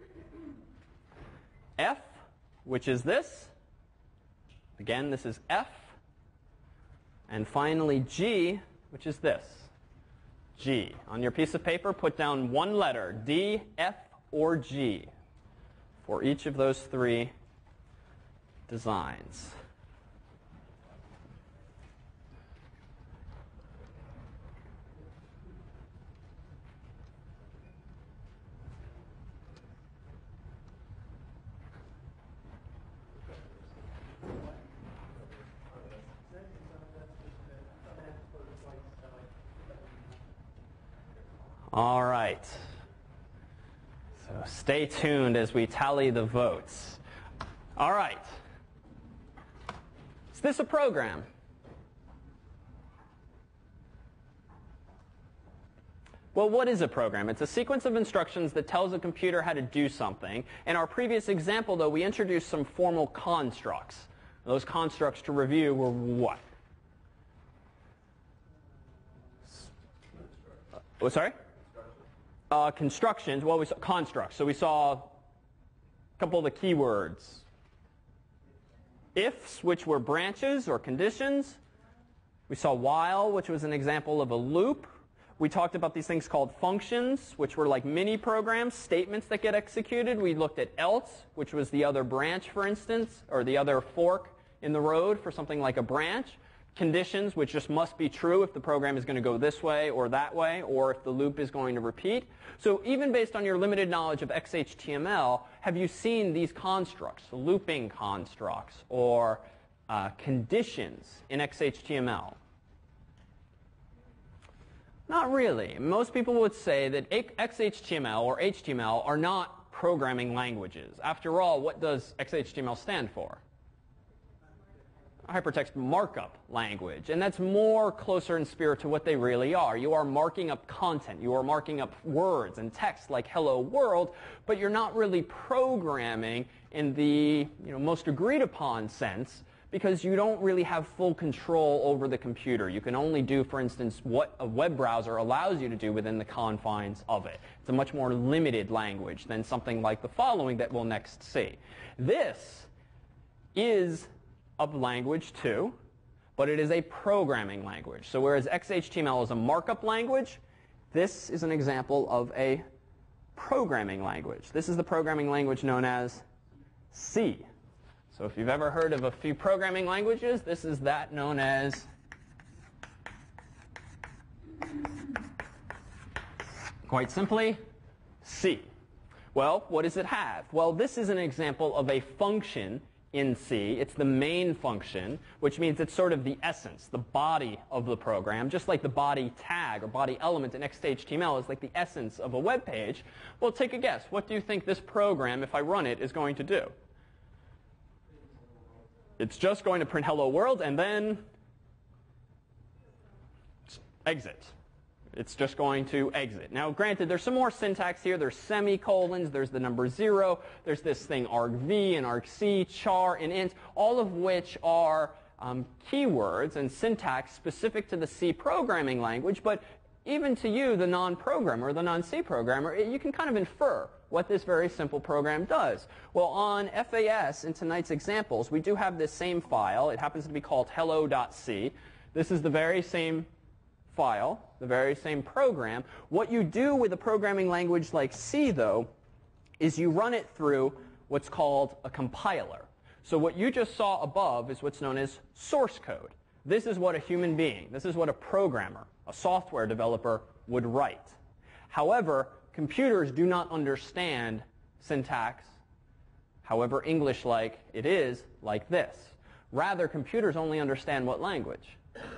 F, which is this. Again, this is F. And finally G, which is this. G. On your piece of paper, put down one letter, D, F, or G, for each of those three designs. All right. So stay tuned as we tally the votes. All right. Is this a program? Well, what is a program? It's a sequence of instructions that tells a computer how to do something. In our previous example, though, we introduced some formal constructs. Those constructs, to review, were what? Oh, sorry? Uh, constructions. Well, we saw constructs. So we saw a couple of the keywords. Ifs, which were branches or conditions. We saw while, which was an example of a loop. We talked about these things called functions, which were like mini programs, statements that get executed. We looked at else, which was the other branch, for instance, or the other fork in the road for something like a branch. Conditions, which just must be true if the program is going to go this way or that way, or if the loop is going to repeat. So even based on your limited knowledge of X H T M L, have you seen these constructs, looping constructs, or uh, conditions in X H T M L? Not really. Most people would say that X H T M L or H T M L are not programming languages. After all, what does X H T M L stand for? Hypertext markup language. And that's more closer in spirit to what they really are. You are marking up content. You are marking up words and text like hello world, but you're not really programming in the you know, most agreed upon sense, because you don't really have full control over the computer. You can only do, for instance, what a web browser allows you to do within the confines of it. It's a much more limited language than something like the following that we'll next see. This is a language too, but it is a programming language. So whereas X H T M L is a markup language, this is an example of a programming language. This is the programming language known as C. So if you've ever heard of a few programming languages, this is that known as quite simply C. Well, what does it have? Well, this is an example of a function in C. It's the main function, which means it's sort of the essence, the body of the program, just like the body tag or body element in X H T M L is like the essence of a web page. Well, take a guess. What do you think this program, if I run it, is going to do? It's just going to print hello world and then exit. It's just going to exit. Now, granted, there's some more syntax here. There's semicolons. There's the number zero. There's this thing argv and argc, char, and int, all of which are um, keywords and syntax specific to the C programming language. But even to you, the non-programmer, the non-C programmer, you can kind of infer what this very simple program does. Well, on F A S, in tonight's examples, we do have this same file. It happens to be called hello.c. This is the very same file, the very same program. What you do with a programming language like C, though, is you run it through what's called a compiler. So what you just saw above is what's known as source code. This is what a human being, this is what a programmer, a software developer would write. However, computers do not understand syntax, however English-like it is, like this. Rather, computers only understand what language?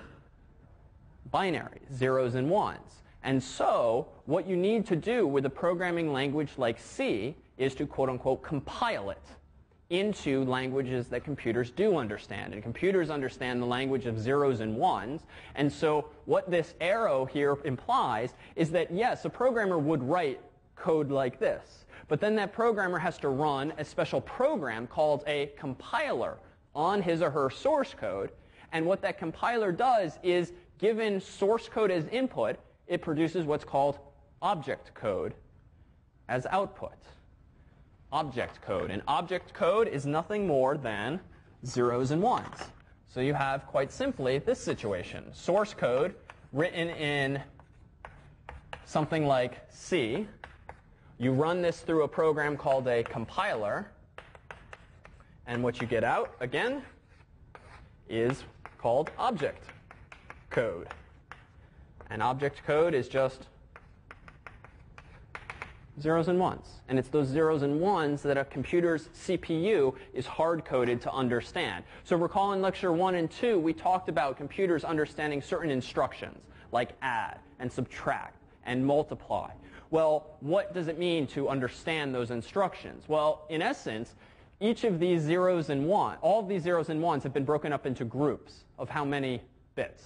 Binary, zeros and ones. And so, what you need to do with a programming language like C is to, quote-unquote, compile it into languages that computers do understand. And computers understand the language of zeros and ones. And so what this arrow here implies is that, yes, a programmer would write code like this. But then that programmer has to run a special program called a compiler on his or her source code. And what that compiler does is, given source code as input, it produces what's called object code as output. Object code. And object code is nothing more than zeros and ones. So you have, quite simply, this situation. Source code written in something like C. You run this through a program called a compiler. And what you get out, again, is called object code. And object code is just zeros and ones. And it's those zeros and ones that a computer's C P U is hard-coded to understand. So recall in lecture one and two, we talked about computers understanding certain instructions, like add and subtract and multiply. Well, what does it mean to understand those instructions? Well, in essence, each of these zeros and one, all of these zeros and ones have been broken up into groups of how many bits?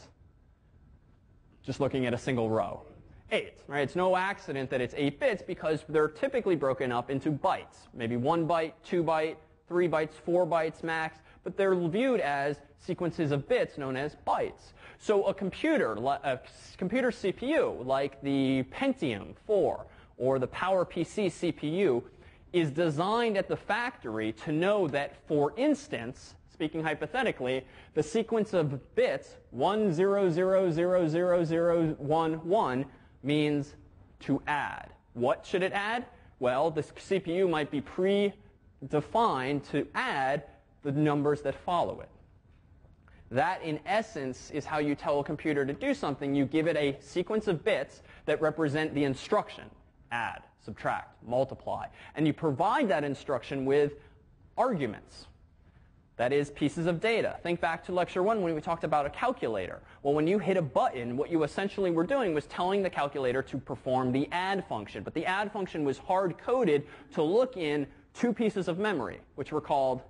Just looking at a single row. Eight, right? It's no accident that it's eight bits because they're typically broken up into bytes. Maybe one byte, two byte, three bytes, four bytes max, but they're viewed as sequences of bits known as bytes. So a computer, a computer C P U like the Pentium four or the PowerPC C P U is designed at the factory to know that, for instance, speaking hypothetically, the sequence of bits one zero zero zero zero zero one one means to add. What should it add? Well, the C P U might be predefined to add the numbers that follow it. That, in essence, is how you tell a computer to do something. You give it a sequence of bits that represent the instruction: add, subtract, multiply. And you provide that instruction with arguments. That is, pieces of data. Think back to lecture one when we talked about a calculator. Well, when you hit a button, what you essentially were doing was telling the calculator to perform the add function. But the add function was hard-coded to look in two pieces of memory, which were called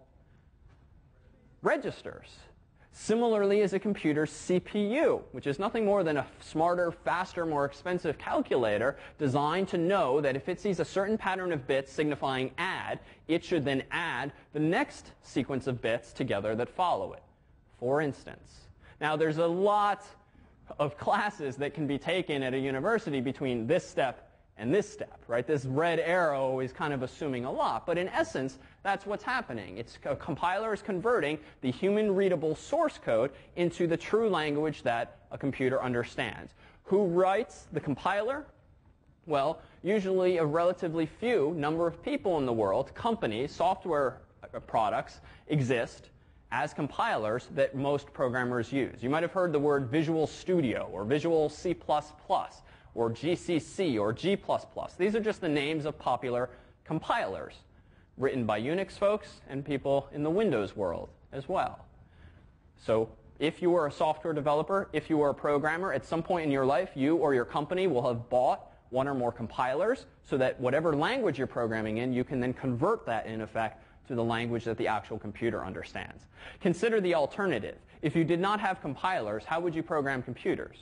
registers. Similarly, is a computer's C P U, which is nothing more than a smarter, faster, more expensive calculator designed to know that if it sees a certain pattern of bits signifying add, it should then add the next sequence of bits together that follow it, for instance. Now, there's a lot of classes that can be taken at a university between this step and this step, right? This red arrow is kind of assuming a lot, but in essence, that's what's happening. It's a compiler is converting the human-readable source code into the true language that a computer understands. Who writes the compiler? Well, usually a relatively few number of people in the world. Companies, software products exist as compilers that most programmers use. You might have heard the word Visual Studio or Visual C plus plus. Or G C C, or G plus plus. These are just the names of popular compilers written by Unix folks and people in the Windows world as well. So if you are a software developer, if you are a programmer, at some point in your life, you or your company will have bought one or more compilers so that whatever language you're programming in, you can then convert that, in effect, to the language that the actual computer understands. Consider the alternative. If you did not have compilers, how would you program computers?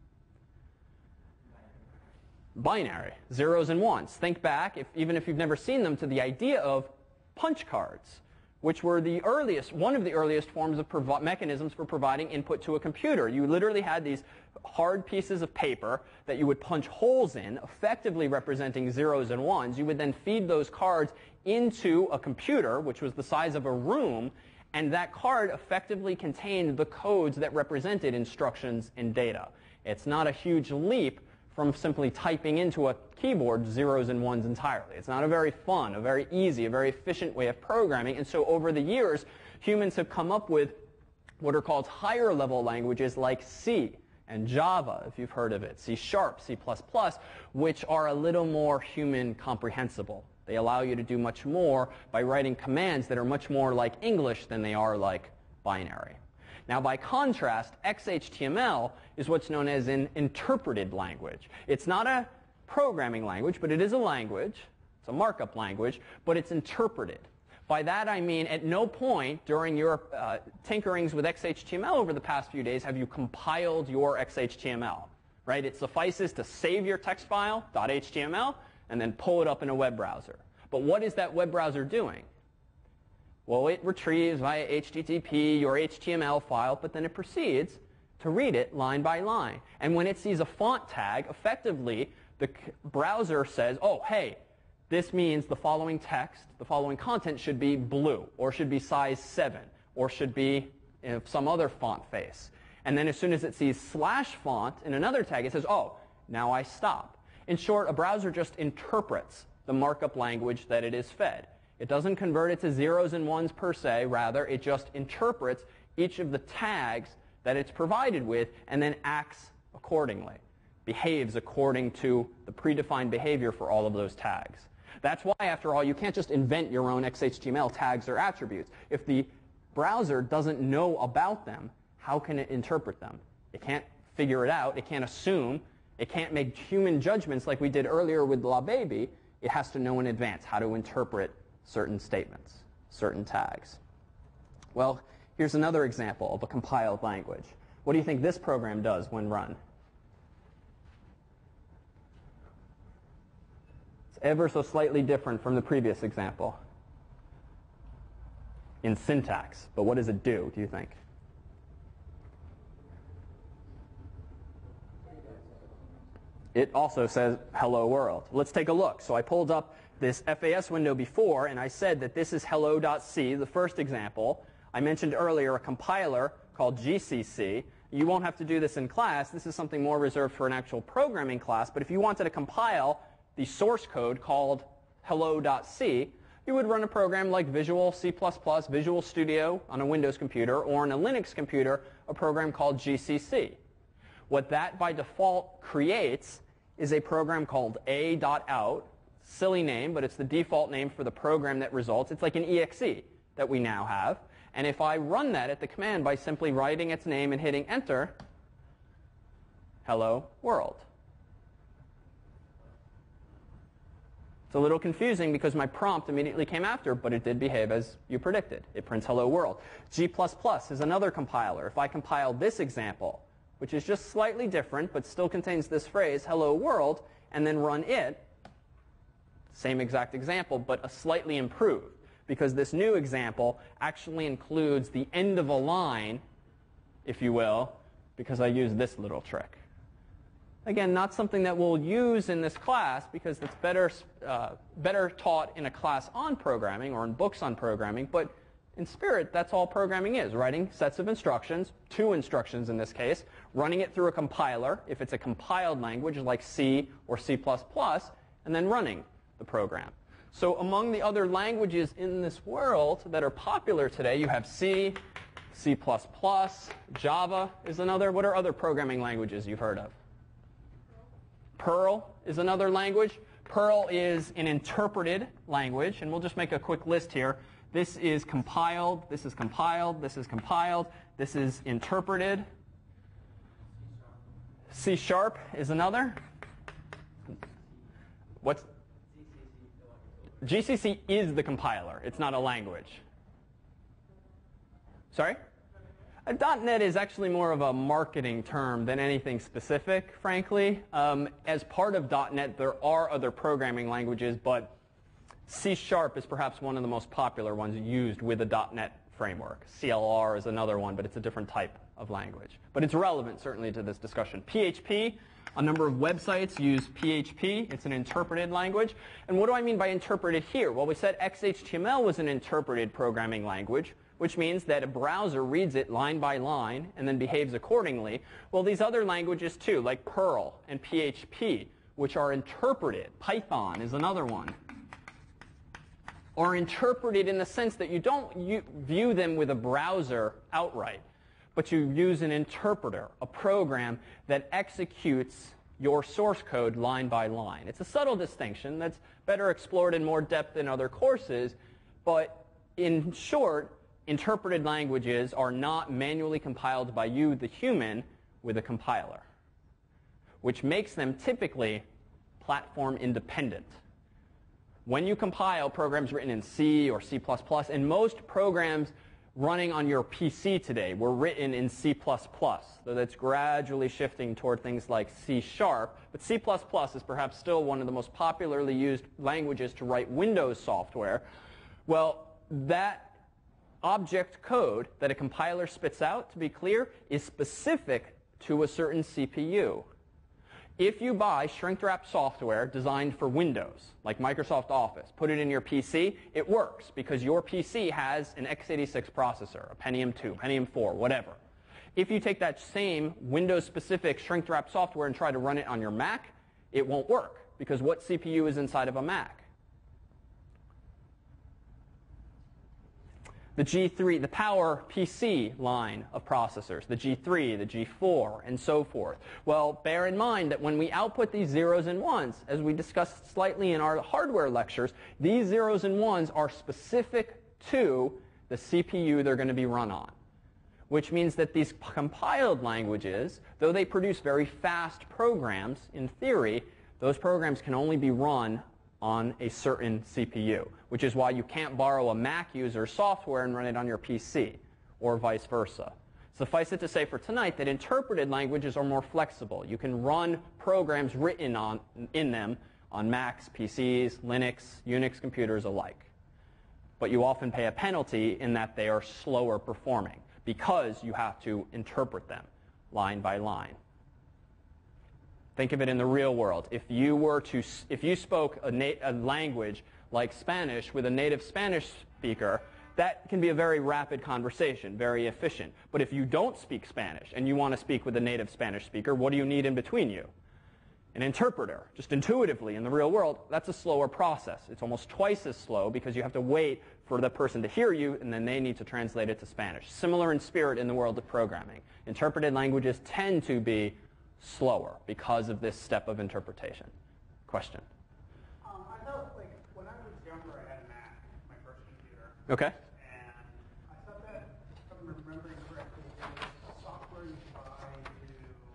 Binary, zeros and ones. Think back, if, even if you've never seen them, to the idea of punch cards, which were the earliest, one of the earliest forms of provi- mechanisms for providing input to a computer. You literally had these hard pieces of paper that you would punch holes in, effectively representing zeros and ones. You would then feed those cards into a computer, which was the size of a room, and that card effectively contained the codes that represented instructions and data. It's not a huge leap from simply typing into a keyboard zeros and ones entirely. It's not a very fun, a very easy, a very efficient way of programming. And so over the years, humans have come up with what are called higher level languages like C and Java, if you've heard of it, C sharp, C plus plus, which are a little more human comprehensible. They allow you to do much more by writing commands that are much more like English than they are like binary. Now, by contrast, X H T M L is what's known as an interpreted language. It's not a programming language, but it is a language. It's a markup language, but it's interpreted. By that, I mean at no point during your uh, tinkerings with X H T M L over the past few days have you compiled your X H T M L, right? It suffices to save your text file, .html, and then pull it up in a web browser. But what is that web browser doing? Well, it retrieves via H T T P your H T M L file, but then it proceeds to read it line by line. And when it sees a font tag, effectively, the browser says, oh, hey, this means the following text, the following content should be blue, or should be size seven, or should be you know, some other font face. And then as soon as it sees slash font in another tag, it says, oh, now I stop. In short, a browser just interprets the markup language that it is fed. It doesn't convert it to zeros and ones per se. Rather, it just interprets each of the tags that it's provided with and then acts accordingly, behaves according to the predefined behavior for all of those tags. That's why, after all, you can't just invent your own X H T M L tags or attributes. If the browser doesn't know about them, how can it interpret them? It can't figure it out. It can't assume It can't make human judgments like we did earlier with La Baby. It has to know in advance how to interpret certain statements, certain tags. Well, here's another example of a compiled language. What do you think this program does when run? It's ever so slightly different from the previous example in syntax. But what does it do, do you think? It also says hello world. Let's take a look. So I pulled up this F A S window before, and I said that this is hello.c, the first example. I mentioned earlier a compiler called G C C. You won't have to do this in class. This is something more reserved for an actual programming class. But if you wanted to compile the source code called hello.c, you would run a program like Visual C plus plus, Visual Studio on a Windows computer, or on a Linux computer, a program called G C C. What that by default creates is a program called a.out. Silly name, but it's the default name for the program that results. It's like an E X E that we now have. And if I run that at the command by simply writing its name and hitting enter, hello world. It's a little confusing because my prompt immediately came after, but it did behave as you predicted. It prints hello world. G plus plus is another compiler. If I compile this example, which is just slightly different, but still contains this phrase, hello world, and then run it, same exact example, but a slightly improved, because this new example actually includes the end of a line, if you will, because I use this little trick. Again, not something that we'll use in this class because it's better, uh, better taught in a class on programming or in books on programming, but in spirit, that's all programming is, writing sets of instructions, two instructions in this case, running it through a compiler, if it's a compiled language like C or C plus plus, and then running the program. So among the other languages in this world that are popular today, you have C, C plus plus, Java is another. What are other programming languages you've heard of? Perl is another language. Perl is an interpreted language, and we'll just make a quick list here. This is compiled, this is compiled, this is compiled, this is interpreted. C sharp is another. What's G C C is the compiler. It's not a language. Sorry? A .NET is actually more of a marketing term than anything specific, frankly. Um, as part of .NET, there are other programming languages, but C sharp is perhaps one of the most popular ones used with a .NET framework. C L R is another one, but it's a different type of language. But it's relevant, certainly, to this discussion. P H P, a number of websites use P H P. It's an interpreted language. And what do I mean by interpreted here? Well, we said X H T M L was an interpreted programming language, which means that a browser reads it line by line and then behaves accordingly. Well, these other languages, too, like Perl and P H P, which are interpreted. Python is another one. Are interpreted in the sense that you don't you view them with a browser outright, but you use an interpreter, a program that executes your source code line by line. It's a subtle distinction that's better explored in more depth in other courses, but in short, interpreted languages are not manually compiled by you, the human, with a compiler, which makes them typically platform independent. When you compile programs written in C or C plus plus, and most programs running on your P C today were written in C plus plus, though that's gradually shifting toward things like C sharp. But C plus plus is perhaps still one of the most popularly used languages to write Windows software. Well, that object code that a compiler spits out, to be clear, is specific to a certain C P U. If you buy shrink-wrap software designed for Windows, like Microsoft Office, put it in your P C, it works because your P C has an x eighty-six processor, a Pentium two, Pentium four, whatever. If you take that same Windows-specific shrink-wrap software and try to run it on your Mac, it won't work because what C P U is inside of a Mac? The G three, the Power P C line of processors, the G three, the G four, and so forth. Well, bear in mind that when we output these zeros and ones, as we discussed slightly in our hardware lectures, these zeros and ones are specific to the C P U they're going to be run on. which means that these compiled languages, though they produce very fast programs, in theory, those programs can only be run on a certain C P U, which is why you can't borrow a Mac user's software and run it on your P C, or vice versa. Suffice it to say for tonight that interpreted languages are more flexible. You can run programs written on, in them on Macs, P Cs, Linux, Unix computers alike. But you often pay a penalty in that they are slower performing because you have to interpret them line by line. Think of it in the real world. If you were to, if you spoke a, na a language like Spanish with a native Spanish speaker, that can be a very rapid conversation, very efficient. But if you don't speak Spanish and you want to speak with a native Spanish speaker, what do you need in between you? An interpreter. Just intuitively in the real world, that's a slower process. It's almost twice as slow because you have to wait for the person to hear you and then they need to translate it to Spanish. Similar in spirit in the world of programming. Interpreted languages tend to be slower because of this step of interpretation. Question? Um, I thought, like, when I was younger, I had a Mac, my first computer. Okay. And I thought that, if I'm remembering correctly, it was software you buy to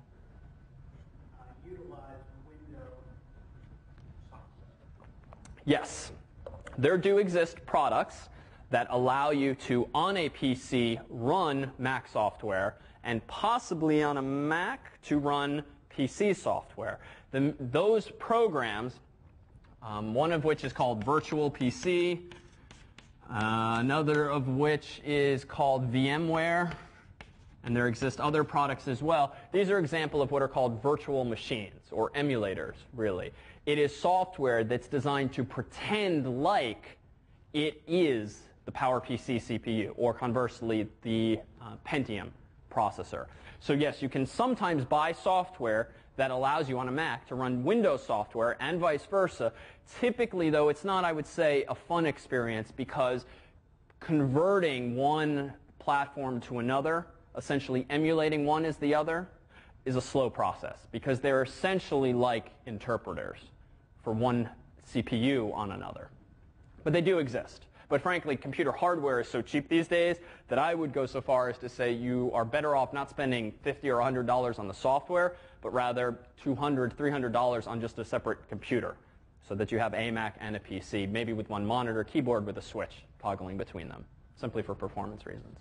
uh, utilize Windows software. Yes. There do exist products that allow you to, on a P C, run Mac software, and possibly on a Mac to run P C software. The, those programs, um, one of which is called Virtual P C, uh, another of which is called VMware, and there exist other products as well. These are examples of what are called virtual machines, or emulators, really. It is software that's designed to pretend like it is the PowerPC C P U, or conversely, the uh, Pentium processor. So yes, you can sometimes buy software that allows you on a Mac to run Windows software and vice versa. Typically, though, it's not, I would say, a fun experience because converting one platform to another, essentially emulating one as the other, is a slow process because they're essentially like interpreters for one C P U on another. But they do exist. But frankly, computer hardware is so cheap these days that I would go so far as to say you are better off not spending fifty or one hundred dollars on the software, but rather two hundred, three hundred dollars on just a separate computer so that you have a Mac and a P C, maybe with one monitor, keyboard with a switch toggling between them, simply for performance reasons.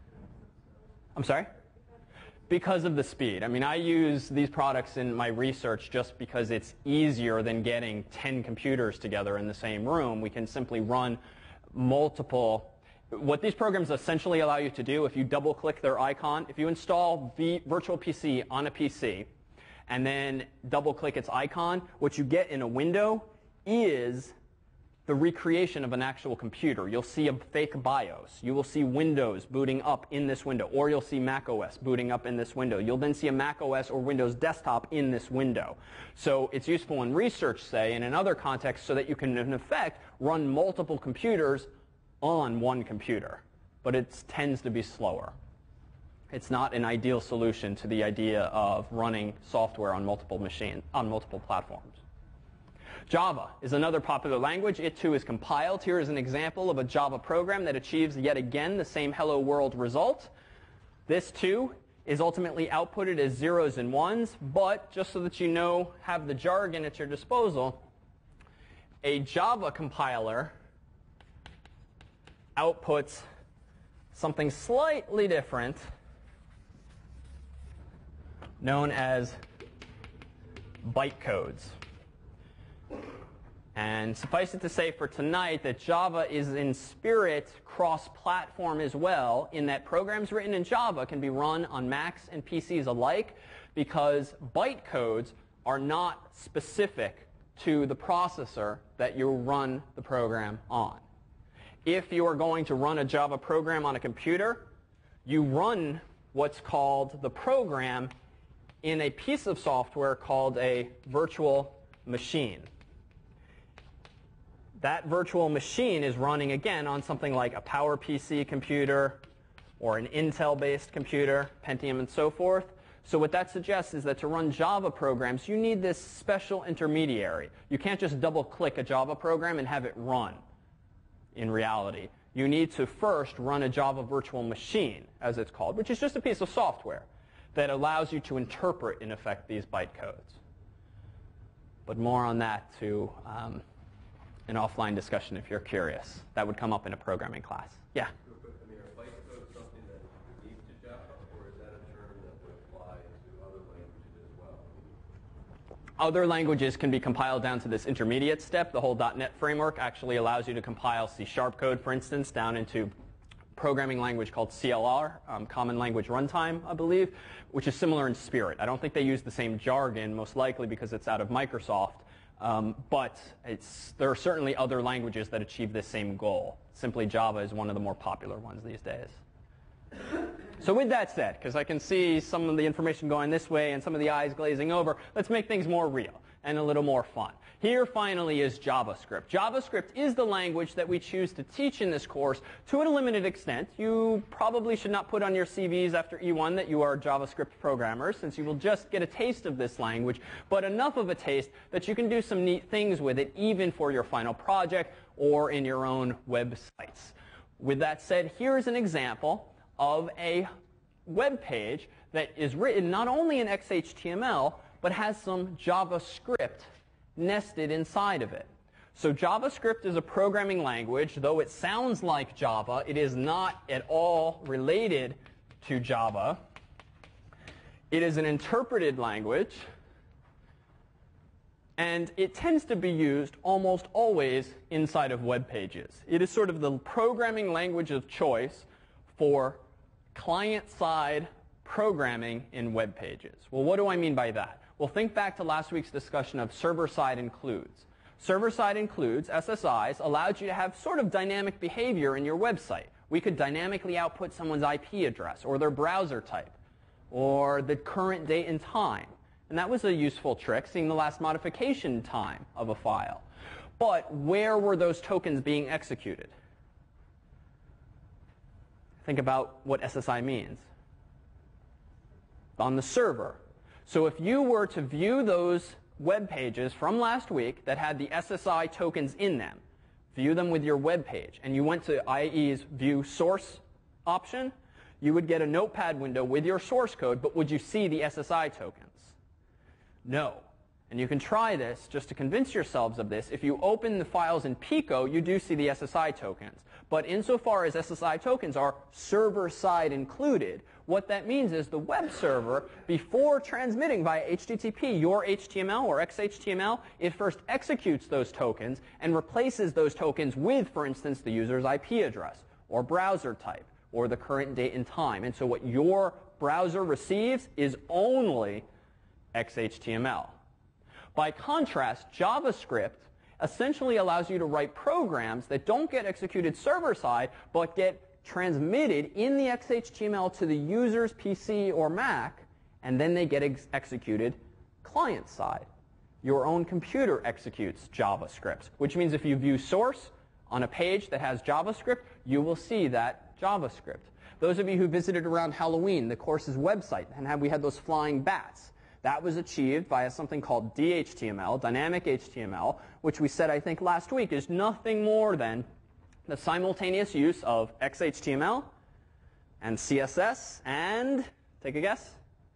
I'm sorry? Because of the speed. I mean, I use these products in my research just because it's easier than getting ten computers together in the same room. We can simply run multiple. What these programs essentially allow you to do, if you double-click their icon, if you install v Virtual P C on a P C and then double-click its icon, what you get in a window is the recreation of an actual computer. You'll see a fake BIOS. You will see Windows booting up in this window, or you'll see Mac O S booting up in this window. You'll then see a Mac O S or Windows desktop in this window. So it's useful in research, say, and in other contexts so that you can, in effect, run multiple computers on one computer. But it tends to be slower. It's not an ideal solution to the idea of running software on multiple machines, on multiple platforms. Java is another popular language. It too is compiled. Here is an example of a Java program that achieves yet again the same hello world result. This too is ultimately outputted as zeros and ones, but just so that you know, have the jargon at your disposal, a Java compiler outputs something slightly different known as bytecodes. And suffice it to say for tonight that Java is in spirit cross-platform as well, in that programs written in Java can be run on Macs and P Cs alike because bytecodes are not specific to the processor that you run the program on. If you are going to run a Java program on a computer, you run what's called the program in a piece of software called a virtual machine. That virtual machine is running, again, on something like a PowerPC computer or an Intel-based computer, Pentium and so forth. So what that suggests is that to run Java programs, you need this special intermediary. You can't just double-click a Java program and have it run in reality. you need to first run a Java virtual machine, as it's called, which is just a piece of software that allows you to interpret, in effect, these bytecodes. But more on that to um, an offline discussion if you're curious. That would come up in a programming class. Yeah? I mean, are bytecodes something that is unique to Java, or is that a term that would apply to other languages as well? Other languages can be compiled down to this intermediate step. The whole .NET framework actually allows you to compile C sharp code, for instance, down into programming language called C L R, um, Common Language Runtime, I believe, which is similar in spirit. I don't think they use the same jargon, most likely because it's out of Microsoft. Um, but it's, there are certainly other languages that achieve this same goal. Simply Java is one of the more popular ones these days. So with that said, because I can see some of the information going this way and some of the eyes glazing over, let's make things more real and a little more fun. Here finally is JavaScript. JavaScript is the language that we choose to teach in this course to a limited extent. You probably should not put on your C Vs after E one that you are JavaScript programmers, since you will just get a taste of this language, but enough of a taste that you can do some neat things with it, even for your final project or in your own websites. With that said, here is an example of a web page that is written not only in X H T M L, but has some JavaScript nested inside of it. So JavaScript is a programming language. Though it sounds like Java, it is not at all related to Java. It is an interpreted language, and it tends to be used almost always inside of web pages. It is sort of the programming language of choice for client-side programming in web pages. Well, what do I mean by that? Well, think back to last week's discussion of server-side includes. Server-side includes, S S Is, allowed you to have sort of dynamic behavior in your website. We could dynamically output someone's I P address or their browser type or the current date and time. And that was a useful trick, seeing the last modification time of a file. But where were those tokens being executed? Think about what S S I means. On the server. So if you were to view those web pages from last week that had the S S I tokens in them, view them with your web page, and you went to I E's View Source option, you would get a notepad window with your source code, but would you see the S S I tokens? No. And you can try this just to convince yourselves of this. If you open the files in Pico, you do see the S S I tokens. But insofar as S S I tokens are server-side included, what that means is the web server, before transmitting via H T T P your H T M L or X H T M L, it first executes those tokens and replaces those tokens with, for instance, the user's I P address or browser type or the current date and time. And so what your browser receives is only X H T M L. By contrast, JavaScript essentially allows you to write programs that don't get executed server-side, but get transmitted in the X H T M L to the user's P C or Mac, and then they get ex executed client-side. Your own computer executes JavaScript, which means if you view source on a page that has JavaScript, you will see that JavaScript. Those of you who visited around Halloween, the course's website, and have, we had those flying bats. That was achieved via something called D H T M L, dynamic H T M L, which we said, I think, last week is nothing more than the simultaneous use of X H T M L and C S S and, take a guess,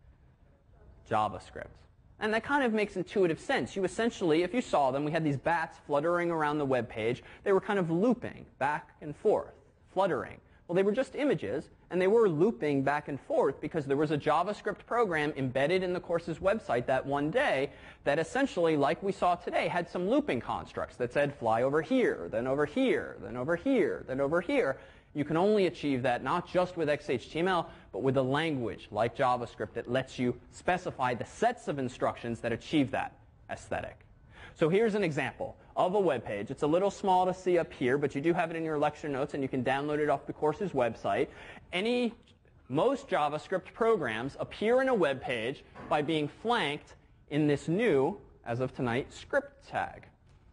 JavaScript. And that kind of makes intuitive sense. You essentially, if you saw them, we had these bats fluttering around the web page. They were kind of looping back and forth, fluttering. Well, they were just images, and they were looping back and forth because there was a JavaScript program embedded in the course's website that one day that essentially, like we saw today, had some looping constructs that said fly over here, then over here, then over here, then over here. You can only achieve that not just with X H T M L, but with a language like JavaScript that lets you specify the sets of instructions that achieve that aesthetic. So here's an example of a web page. It's a little small to see up here, but you do have it in your lecture notes, and you can download it off the course's website. Any, most JavaScript programs appear in a web page by being flanked in this new, as of tonight, script tag.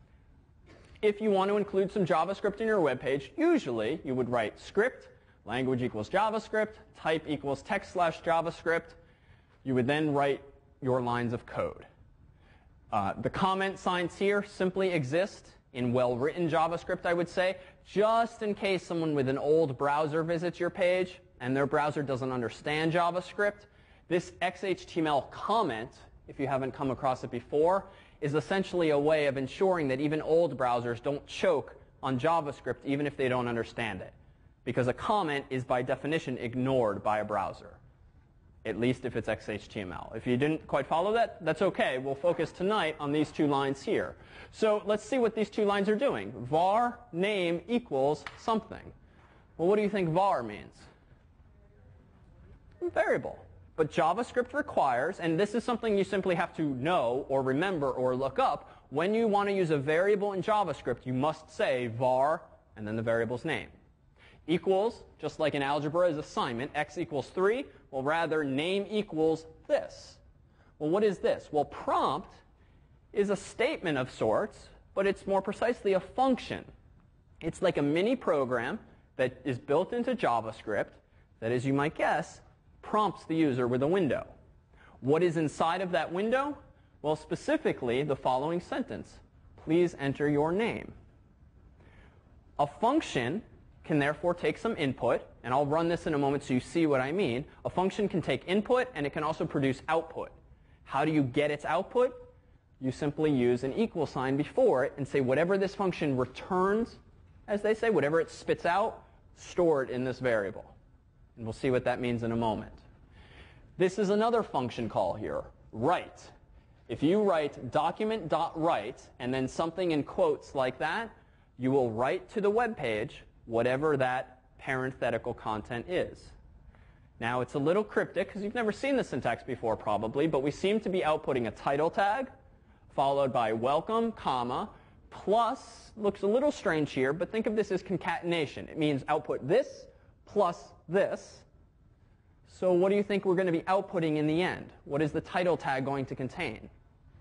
If you want to include some JavaScript in your web page, usually you would write script, language equals JavaScript, type equals text slash JavaScript. You would then write your lines of code. Uh, the comment signs here simply exist in well-written JavaScript, I would say, just in case someone with an old browser visits your page and their browser doesn't understand JavaScript, this X H T M L comment, if you haven't come across it before, is essentially a way of ensuring that even old browsers don't choke on JavaScript even if they don't understand it. Because a comment is by definition ignored by a browser, at least if it's X H T M L. If you didn't quite follow that, that's okay. We'll focus tonight on these two lines here. So let's see what these two lines are doing. Var name equals something. Well, what do you think var means? Variable. But JavaScript requires, and this is something you simply have to know or remember or look up, when you want to use a variable in JavaScript, you must say var and then the variable's name. Equals, just like in algebra, is assignment. X equals three. Well, rather, name equals this. Well, what is this? Well, prompt is a statement of sorts, but it's more precisely a function. It's like a mini program that is built into JavaScript that, as you might guess, prompts the user with a window. What is inside of that window? Well, specifically, the following sentence. Please enter your name. A function can therefore take some input, and I'll run this in a moment so you see what I mean. A function can take input, and it can also produce output. How do you get its output? You simply use an equal sign before it and say whatever this function returns, as they say, whatever it spits out, store it in this variable. And we'll see what that means in a moment. This is another function call here, write. If you write document.write and then something in quotes like that, you will write to the web page whatever that parenthetical content is. Now, it's a little cryptic because you've never seen the syntax before probably, but we seem to be outputting a title tag followed by welcome, comma, plus, looks a little strange here, but think of this as concatenation. It means output this plus this. So what do you think we're going to be outputting in the end? What is the title tag going to contain?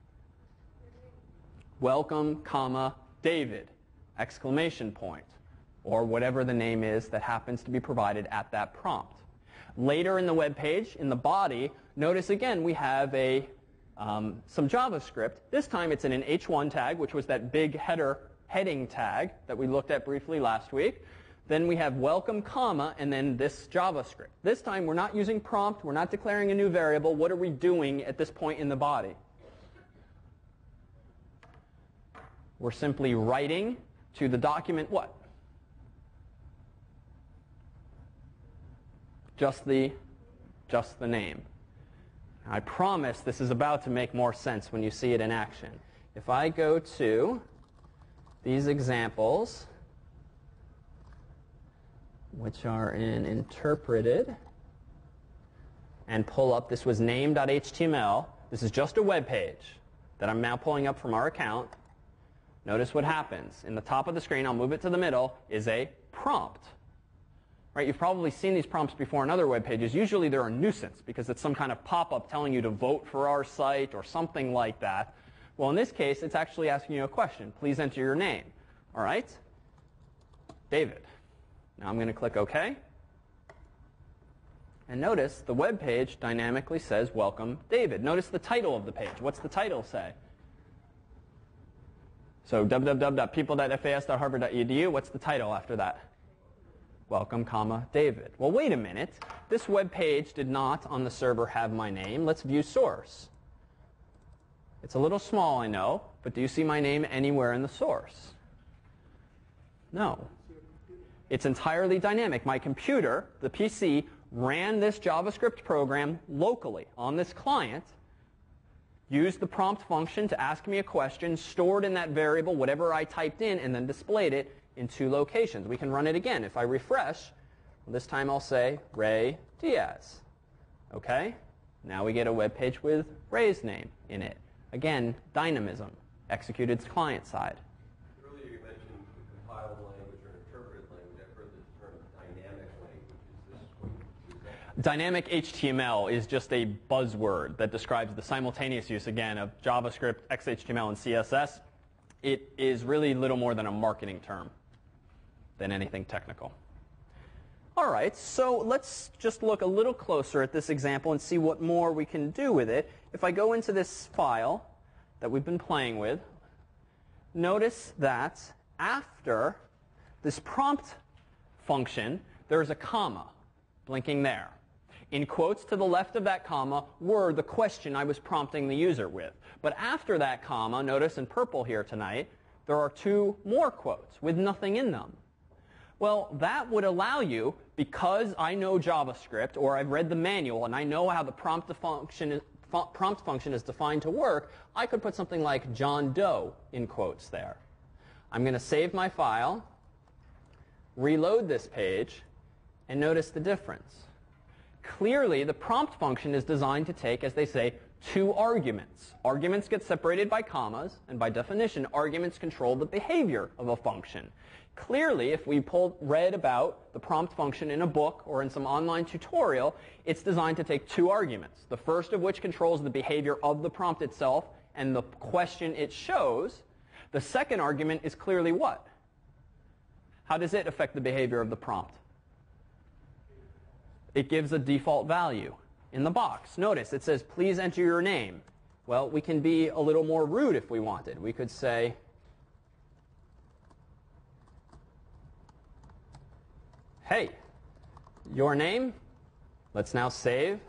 Welcome, comma, David, exclamation point, or whatever the name is that happens to be provided at that prompt. Later in the web page, in the body, notice again we have a, um, some JavaScript. This time it's in an H one tag, which was that big header heading tag that we looked at briefly last week. Then we have welcome, comma, and then this JavaScript. This time we're not using prompt. We're not declaring a new variable. What are we doing at this point in the body? We're simply writing to the document what? Just the, just the name. I promise this is about to make more sense when you see it in action. If I go to these examples, which are in interpreted, and pull up, this was name.html. This is just a web page that I'm now pulling up from our account. Notice what happens. In the top of the screen, I'll move it to the middle, is a prompt. Right, you've probably seen these prompts before in other web pages. Usually they're a nuisance because it's some kind of pop-up telling you to vote for our site or something like that. Well, in this case, it's actually asking you a question. Please enter your name. All right? David. Now I'm going to click OK. And notice the web page dynamically says, Welcome, David. Notice the title of the page. What's the title say? So w w w dot people dot f a s dot harvard dot e d u, what's the title after that? Welcome, comma, David. Well, wait a minute. This web page did not, on the server, have my name. Let's view source. It's a little small, I know, but do you see my name anywhere in the source? No. It's entirely dynamic. My computer, the P C, ran this JavaScript program locally on this client, used the prompt function to ask me a question, stored in that variable whatever I typed in, and then displayed it in two locations. We can run it again. If I refresh, well, this time I'll say Ray Diaz. Okay? Now we get a web page with Ray's name in it. Again, dynamism, executed client side. Earlier you mentioned compiled language or interpreted language. I've heard the term dynamic language. Is this what you use that? Dynamic H T M L is just a buzzword that describes the simultaneous use, again, of JavaScript, X H T M L, and C S S. It is really little more than a marketing term than anything technical. All right, so let's just look a little closer at this example and see what more we can do with it. If I go into this file that we've been playing with, notice that after this prompt function, there's a comma blinking there. In quotes to the left of that comma were the question I was prompting the user with. But after that comma, notice in purple here tonight, there are two more quotes with nothing in them. Well, that would allow you, because I know JavaScript or I've read the manual and I know how the prompt function is, prompt function is defined to work, I could put something like John Doe in quotes there. I'm going to save my file, reload this page, and notice the difference. Clearly, the prompt function is designed to take, as they say, two arguments. Arguments get separated by commas, and by definition, arguments control the behavior of a function. Clearly, if we pulled, read about the prompt function in a book or in some online tutorial, it's designed to take two arguments, the first of which controls the behavior of the prompt itself and the question it shows. The second argument is clearly what? How does it affect the behavior of the prompt? It gives a default value in the box. Notice it says, please enter your name. Well, we can be a little more rude if we wanted. We could say, hey, your name. Let's now save,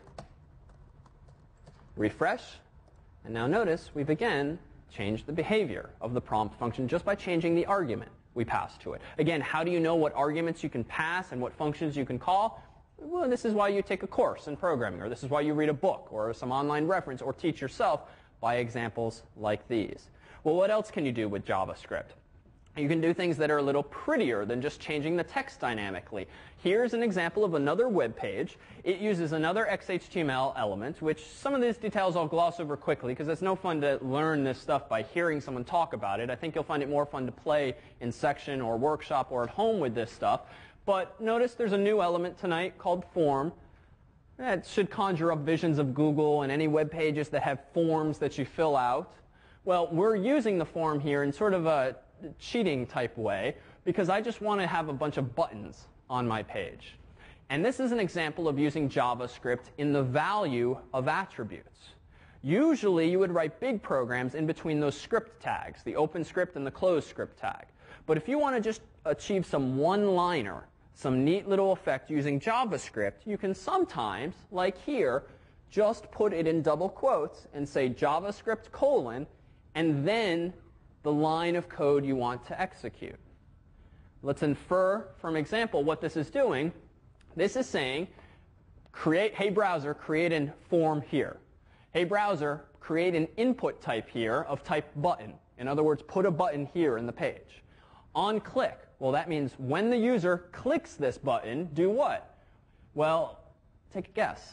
refresh, and now notice we've again changed the behavior of the prompt function just by changing the argument we pass to it. Again, how do you know what arguments you can pass and what functions you can call? Well, this is why you take a course in programming, or this is why you read a book or some online reference or teach yourself by examples like these. Well, what else can you do with JavaScript? You can do things that are a little prettier than just changing the text dynamically. Here's an example of another web page. It uses another X H T M L element, which some of these details I'll gloss over quickly because it's no fun to learn this stuff by hearing someone talk about it. I think you'll find it more fun to play in section or workshop or at home with this stuff. But notice there's a new element tonight called form. That should conjure up visions of Google and any web pages that have forms that you fill out. Well, we're using the form here in sort of a cheating type way because I just want to have a bunch of buttons on my page. And this is an example of using JavaScript in the value of attributes. Usually you would write big programs in between those script tags, the open script and the close script tag. But if you want to just achieve some one-liner, some neat little effect using JavaScript, you can sometimes, like here, just put it in double quotes and say JavaScript colon and then the line of code you want to execute. Let's infer from example what this is doing. This is saying, create, hey browser, create a form here. Hey browser, create an input type here of type button. In other words, put a button here in the page. On click, well that means when the user clicks this button, do what? Well, take a guess.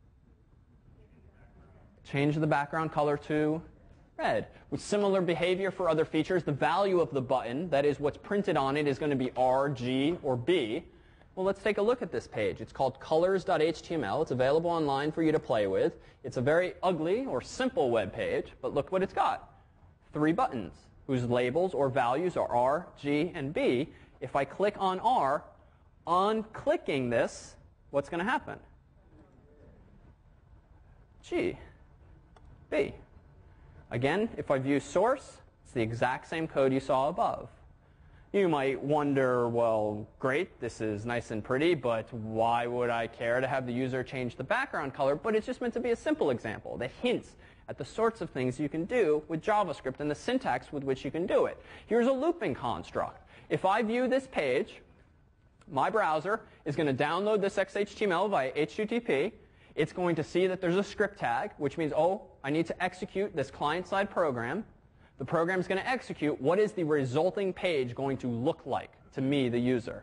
Change the background color to red. With similar behavior for other features, the value of the button, that is what's printed on it, is going to be R, G, or B. Well, let's take a look at this page. It's called colors dot H T M L. It's available online for you to play with. It's a very ugly or simple web page, but look what it's got. Three buttons whose labels or values are R, G, and B. If I click on R, on clicking this, what's going to happen? G, B. Again, if I view source, it's the exact same code you saw above. You might wonder, well, great, this is nice and pretty, but why would I care to have the user change the background color? But it's just meant to be a simple example that hints at the sorts of things you can do with JavaScript and the syntax with which you can do it. Here's a looping construct. If I view this page, my browser is going to download this X H T M L via H T T P. It's going to see that there's a script tag, which means, oh, I need to execute this client-side program. The program's going to execute. What is the resulting page going to look like to me, the user?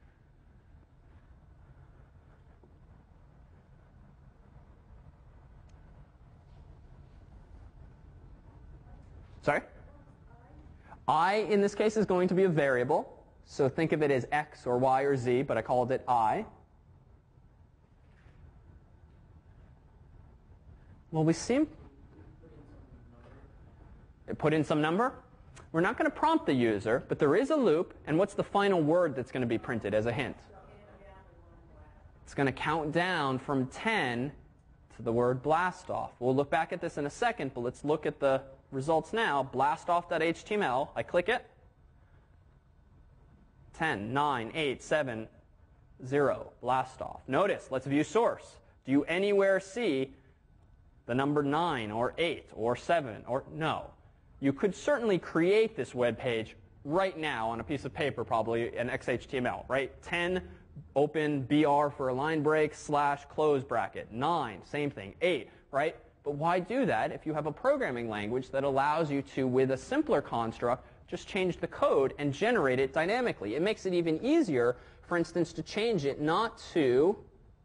Sorry? I, in this case, is going to be a variable. So think of it as X or Y or Z, but I called it I. Well, we seem put in some number. We're not going to prompt the user, but there is a loop. And what's the final word that's going to be printed as a hint? It's going to count down from ten to the word blast off. We'll look back at this in a second, but let's look at the results now. blast off dot H T M L. I click it. ten, nine, eight, seven, zero, blast off. Notice, let's view source. Do you anywhere see the number nine or eight or seven or no? You could certainly create this web page right now on a piece of paper, probably an X H T M L, right? ten, open B R for a line break, slash close bracket. nine, same thing. eight, right? But why do that if you have a programming language that allows you to, with a simpler construct, just change the code and generate it dynamically? It makes it even easier, for instance, to change it not to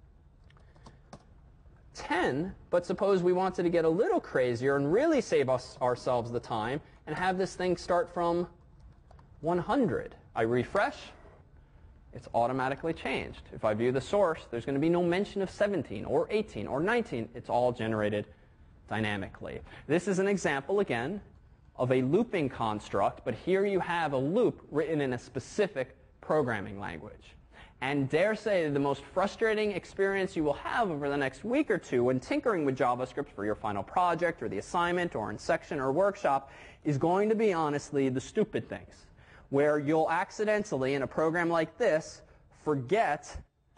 ten, but suppose we wanted to get a little crazier and really save us ourselves the time and have this thing start from one hundred. I refresh, it's automatically changed. If I view the source, there's going to be no mention of seventeen or eighteen or nineteen. It's all generated dynamically. This is an example, again, of a looping construct, but here you have a loop written in a specific programming language. And dare say the most frustrating experience you will have over the next week or two when tinkering with JavaScript for your final project or the assignment or in section or workshop is going to be, honestly, the stupid things, where you'll accidentally, in a program like this, forget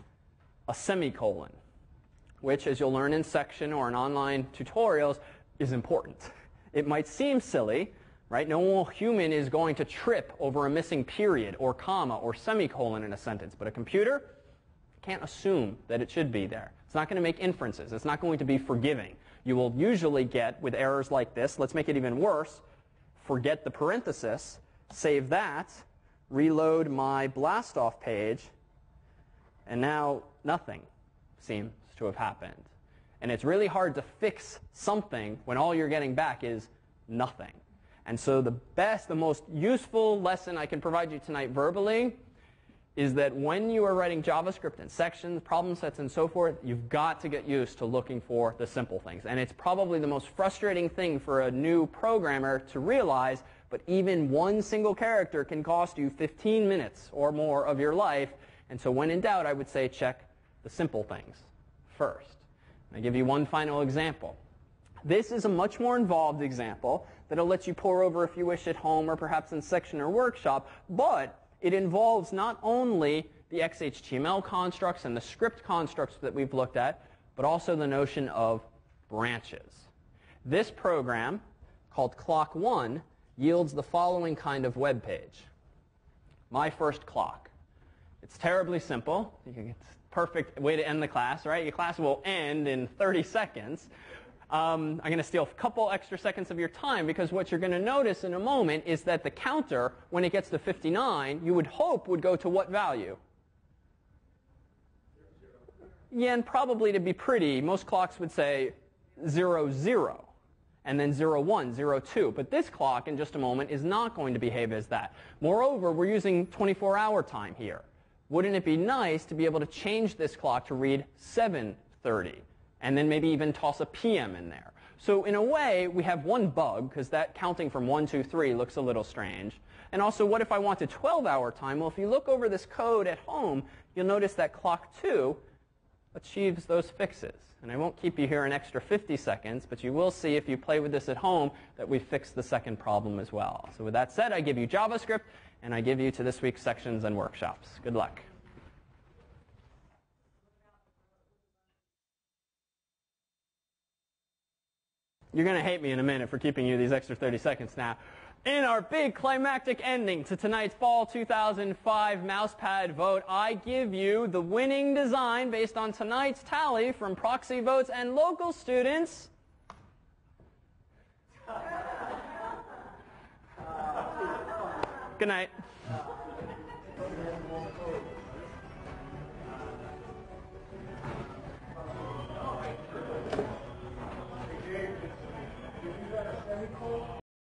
a semicolon, which, as you'll learn in section or in online tutorials, is important. It might seem silly, right? No human is going to trip over a missing period or comma or semicolon in a sentence, but a computer can't assume that it should be there. It's not going to make inferences. It's not going to be forgiving. You will usually get, with errors like this, let's make it even worse, forget the parenthesis, save that, reload my blast off page, and now nothing seems to have happened. And it's really hard to fix something when all you're getting back is nothing. And so the best, the most useful lesson I can provide you tonight verbally is that when you are writing JavaScript and sections, problem sets, and so forth, you've got to get used to looking for the simple things. And it's probably the most frustrating thing for a new programmer to realize, but even one single character can cost you fifteen minutes or more of your life. And so when in doubt, I would say check the simple things first. I'll give you one final example. This is a much more involved example that'll let you pour over if you wish at home or perhaps in section or workshop, but it involves not only the X H T M L constructs and the script constructs that we've looked at, but also the notion of branches. This program, called clock one, yields the following kind of web page. My first clock. It's terribly simple. It's a perfect way to end the class, right? Your class will end in thirty seconds. Um, I'm going to steal a couple extra seconds of your time because what you're going to notice in a moment is that the counter, when it gets to fifty-nine, you would hope would go to what value? Yeah, and probably to be pretty, most clocks would say zero, zero, and then zero, one, zero, two. But this clock, in just a moment, is not going to behave as that. Moreover, we're using twenty-four hour time here. Wouldn't it be nice to be able to change this clock to read seven thirty? And then maybe even toss a P M in there. So in a way, we have one bug, because that counting from one, two, three looks a little strange. And also, what if I wanted twelve hour time? Well, if you look over this code at home, you'll notice that clock two achieves those fixes. And I won't keep you here an extra fifty seconds, but you will see if you play with this at home that we fixed the second problem as well. So with that said, I give you JavaScript, and I give you to this week's sections and workshops. Good luck. You're going to hate me in a minute for keeping you these extra thirty seconds now. In our big climactic ending to tonight's fall two thousand five Mousepad vote, I give you the winning design based on tonight's tally from proxy votes and local students. Good night. Cool.